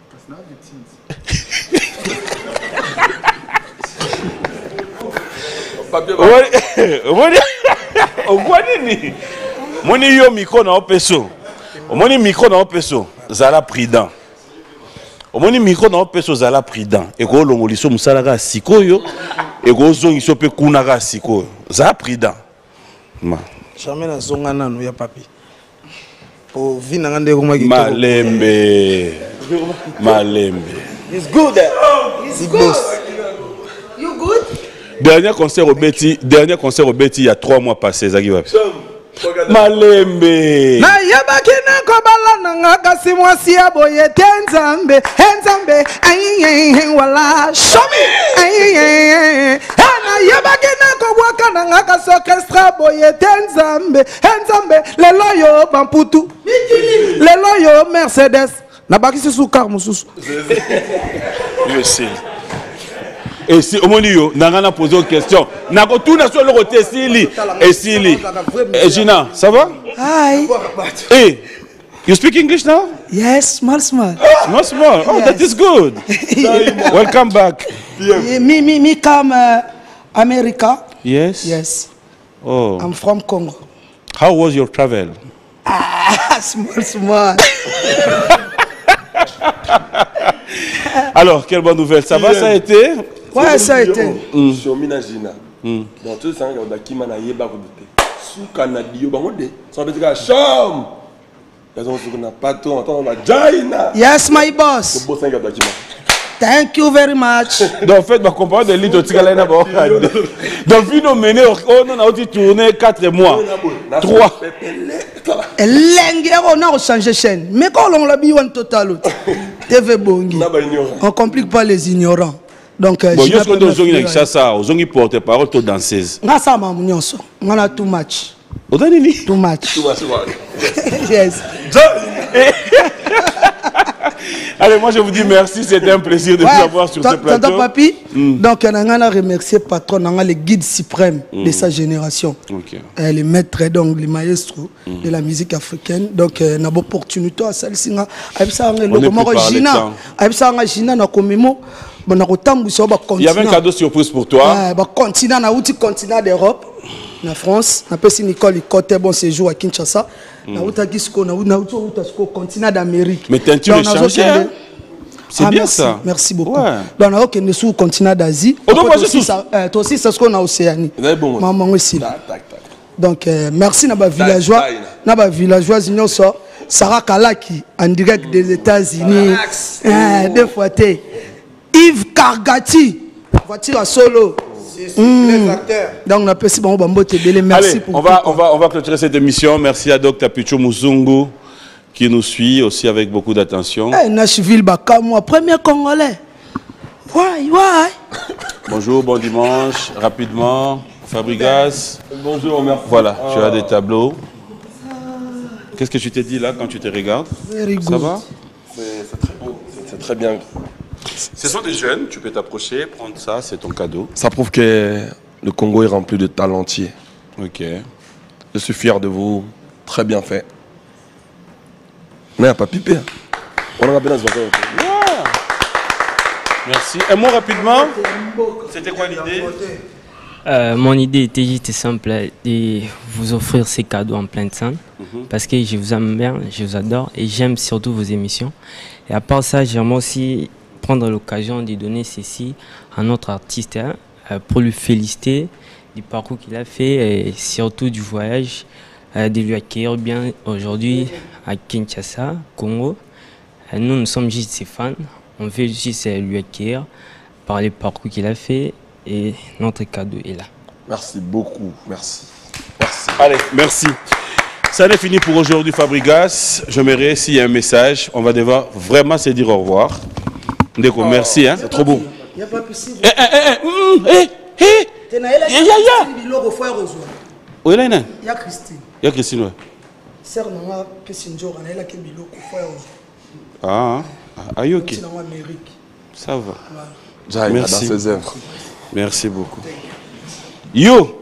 Moni yo micro na opeso. Moni micro na opeso. Zala prudent. Moni micro na opeso zala prudent. Et ko longoliso musala ka sikoyo. Et ko zongi so pe kuna ka sikoyo. Zala prudent. Ma. Jamais na zonga nanu ya papi. Oh, Malembe. Malembe. It's good. It's good. You good? Dernier concert au Betty, dernier concert au Betty il y a trois mois passés, Zagi Wapi. Malembe. Na yabaki na kobala na ngaka si mwasi ya boye tenzambe, henzambe, ayi wala, show me, ayi na yabaki na kobwaka na ngaka orchestra boye tenzambe, henzambe, lelo yo bamputu, lelo yo Mercedes, na baki si sukar mususu. Je sais. Et si au moins yo nangana posé une question, nako tout na sur le côté Sili et Sili. Et Gina, ça va? Hi. Eh, You speak English now? Yes, small, small. Small, small. Oh, Yes. that is good. Welcome back. Yeah, me, me, me come uh, America. Yes? Yes, Oh. I'm from Congo. How was your travel? Ah, small, small. Alors, quelle bonne nouvelle. Ça va, ça a été? Ouais, ça a été. Sur Minajina. Dans tout ça, il y a qui m'a naïe baroudé. Sous Canadio, baroudé. Sans peut dire chum. Ils ont dit qu'on pas tout entendre la jaina. Yes, my boss. Beau cinq qui Thank you very much. Donc, en fait, ma compagne de l'île de Tigalena, donc, vu nous mener, oh, on a tourné quatre mois. Trois. Lengue, on a changé chaîne. Mais quand on l'a mis en total, T V Bongi. On complique pas les ignorants. Donc, Bon, je suis dans une ça, ça, aux gens qui portent parole, tout danseuse. Nga ça m'a mounion so. On a too much. Odanini. Too much. Yes. Allez, moi je vous dis merci, c'était un plaisir de Ouais, vous avoir sur ce plateau. Tonton Papi, donc on a remercié patron, on a le guide suprême de sa génération. Ok. Euh, les maîtres, donc les maestros de la musique africaine. Donc, on a l'opportunité à celle ci. On est plus par le temps. Il y avait un cadeau surprise pour toi. Ouais, continent, na outil continent d'Europe, na France, na pesi Nicole côté bon séjour à Kinshasa, na outa kisko na outa outa continent d'Amérique. Mais teinture Donc, na échangée, zokende- hein? C'est Ah, bien merci, ça. Merci beaucoup. Ouais. Donc, on a aucun sous continent d'Asie. Oh, donc, Après, moi, toi c'est aussi, tout. ça- euh, toi aussi, c'est ce qu'on a Océanie. Vous avez bon. Maman aussi. Tac, tac, tac. Donc, euh, merci à nos villageois. Tac, tac. Na ba villageois, ils sont Sarah Kalaki, en direct des États-Unis. Euh, deux fois, t'es. Yves Kargati, voiture à solo. Mm. Donc, on a pu si bon, bon, te bélé. Merci Allez, pour on va, on, va, on va clôturer cette émission. Merci à Docteur Picho Muzungu qui nous suit aussi avec beaucoup d'attention. Eh, Nashville, Bakamwa, premier Congolais. Ouais, ouais. Bonjour, bon dimanche. Rapidement, Fabregas. Bonjour, merci. Voilà, tu as des tableaux. Qu'est-ce que tu t'es dit là quand tu te regardes? Very good. Ça va? C'est c'est très beau, c'est- c'est très bien. Ce sont des jeunes, tu peux t'approcher, prendre ça, c'est ton cadeau. Ça prouve que le Congo est rempli de talentiers. Ok. Je suis fier de vous. Très bien fait. Mais pas pipé. On en a bien dans ce vacances. Merci. Un mot rapidement. C'était quoi l'idée? Euh, mon idée était juste simple, de vous offrir ces cadeaux en pleine scène, parce que je vous aime bien, je vous adore et j'aime surtout vos émissions. Et à part ça, j'aimerais aussi prendre l'occasion de donner ceci à notre artiste hein, euh, pour lui féliciter du parcours qu'il a fait et surtout du voyage, euh, de lui accueillir bien aujourd'hui à Kinshasa, Congo. Euh, nous, nous sommes juste ses fans, on veut juste euh, lui accueillir par les parcours qu'il a fait. Et notre cadeau est là. Merci beaucoup. Merci. Merci. Allez, merci. Ça n'est fini pour aujourd'hui, Fabregas. J'aimerais, s'il y a un message, on va devoir vraiment se dire au revoir. Ndeko, merci, hein, c'est trop beau. Il n'y a pas possible. Eh, eh, eh, mm, eh, eh. Il y a Ya, ya, ya. Il Où est là, Ina? y a Christine. Il y a Christine, ouais. Sœur Nanga, Pessinjo, on a là qui est biloko, frère. Ah, ah, ah, ok. C'est dans l'Amérique. Ça va. J'arrive dans Merci. ses œuvres. Merci beaucoup. Yo!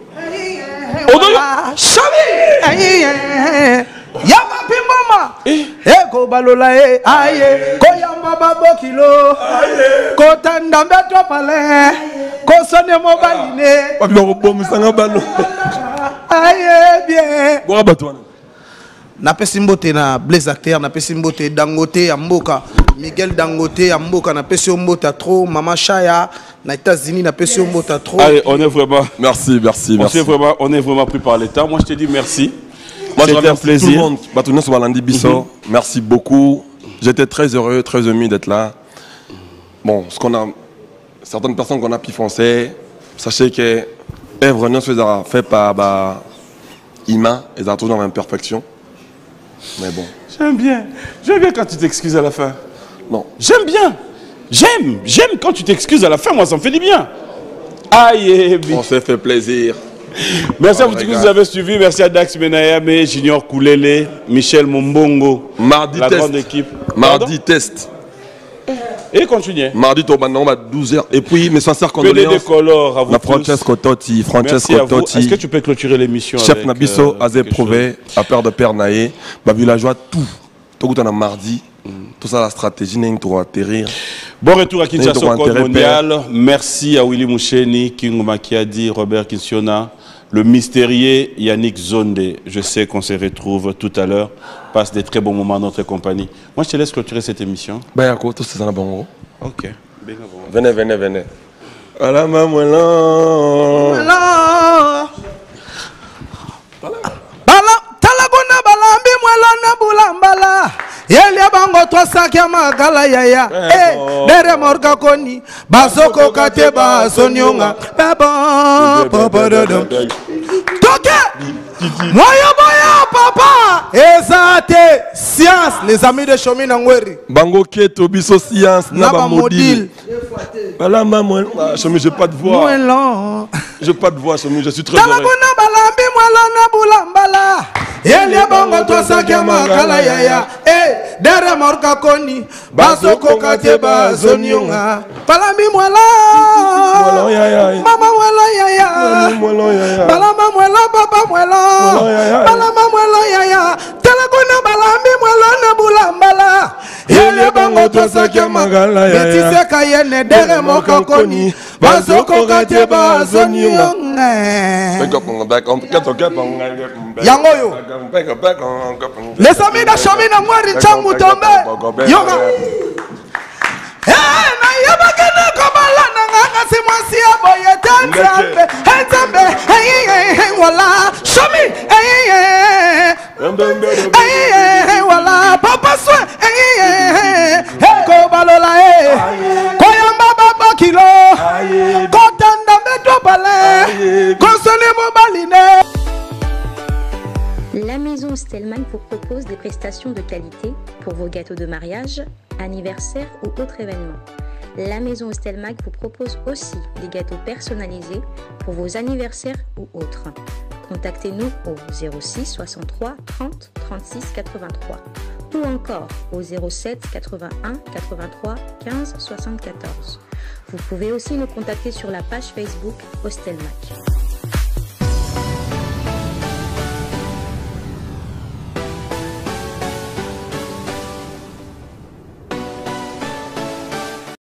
Yama pimboma eko balola e aye koyamba babokilo kotanda mbeto pale kosone mobaline Papi bakobongisanga balo. aye bien Boka bato wana. napesi mbote na Blaise Acteur napesi mbote Dangote ya mboka Miguel Dangote ya mboka napesi mbote trop Mama Shaya na États-Unis napesi mbote trop. Allez, on est vraiment... Merci, merci, On, merci. est vraiment, on est vraiment pris par le temps. Moi, je te dis merci. Moi, je C'était un remercie tout le plaisir. monde. Batounes sur Balandi Bisso. Merci beaucoup. J'étais très heureux, très ému d'être là. Bon, ce qu'on a, certaines personnes qu'on a pu foncer, sachez que œuvre non fait par bah, Ima, ils ont toujours dans l'imperfection. Mais bon, J'aime bien. J'aime bien quand tu t'excuses à la fin. non. J'aime bien. J'aime. J'aime quand tu t'excuses à la fin. Moi, ça me fait du bien. Aïe, On s'est fait plaisir. merci à Oh vous my tous qui God. nous avez suivis. Merci à Dax Benayame, Junior Koulele, Michel Mombongo, Mardi la test. grande équipe. Mardi test. Pardon? Et continuez. Mardi, au Bandon, à douze heures. Et puis, mes sincères P D D condoléances. Color à vous La tous. Francesco Totti, Merci Francesco à vous. Est-ce Totti. que tu peux clôturer l'émission Chef avec, Nabisso, euh, Azé quelque Prouvé, à père de père Naé, bah villageois, tout. tout le mardi, tout ça la stratégie n'est pour atterrir. Bon retour à Kinshasa au Code mondial. Merci à Willy Moucheni, King Makiadi, Robert Kinsiona, le mystérieux Yannick Zonde. Je sais qu'on se retrouve tout à l'heure. Passe des très bons moments dans notre compagnie. Moi, je te laisse clôturer cette émission. Ben, à quoi tout c'est dans bon. Ok. Venez, venez, venez. Voilà, maman. Talaguna balambi mwelana bulambala. Yelia bango trois cents ya magala yaya. Eh, dere morga koni. Basoko kate ba sonyonga. Baba, papa dada. Toke. Moya moya papa. Ezate science les amis de Chomi Nangweri. Bango keto biso science na ba modile. Balamba mwelana. Chomi, j'ai pas de voix. Mwelana. J'ai pas de voix, Chomi, je suis très heureux. Talaguna balambi mwelana bulambala. Yelia bango trois cents ya magala yaya. Eh, dere morga koni. Basoko kate ba sonyonga. Balambi mwela. Mwela yaya. Mama mwela yaya. Mwela yaya. Balama mwela papa mwela. Balama mwela yaya. Talaguna balambi mwela na bulambala. Yelia bango trois cents ya magala yaya. Betise kayene dere morga koni. Basoko kate ba sonyonga. Yango yo. Les amis de Chomi Nangweri Changu tombe. Yoga. Eh, na yabagena kobala nanga si mwasi aboye tanzambe. Tanzambe. Eh eh wala. Chomi. Eh eh. Eh eh wala. Papa swe. Eh eh. Kobalola eh. Koyamba baba kilo. Kotanda metro balé. Konsole mo baline. La maison Stelman vous propose des prestations de qualité pour vos gâteaux de mariage, anniversaire ou autres événements. La maison Stelmac vous propose aussi des gâteaux personnalisés pour vos anniversaires ou autres. Contactez-nous au zéro six soixante-trois trente trente-six quatre-vingt-trois ou encore au zéro sept quatre-vingt-un quatre-vingt-trois quinze soixante-quatorze. Vous pouvez aussi nous contacter sur la page Facebook Hostelmac.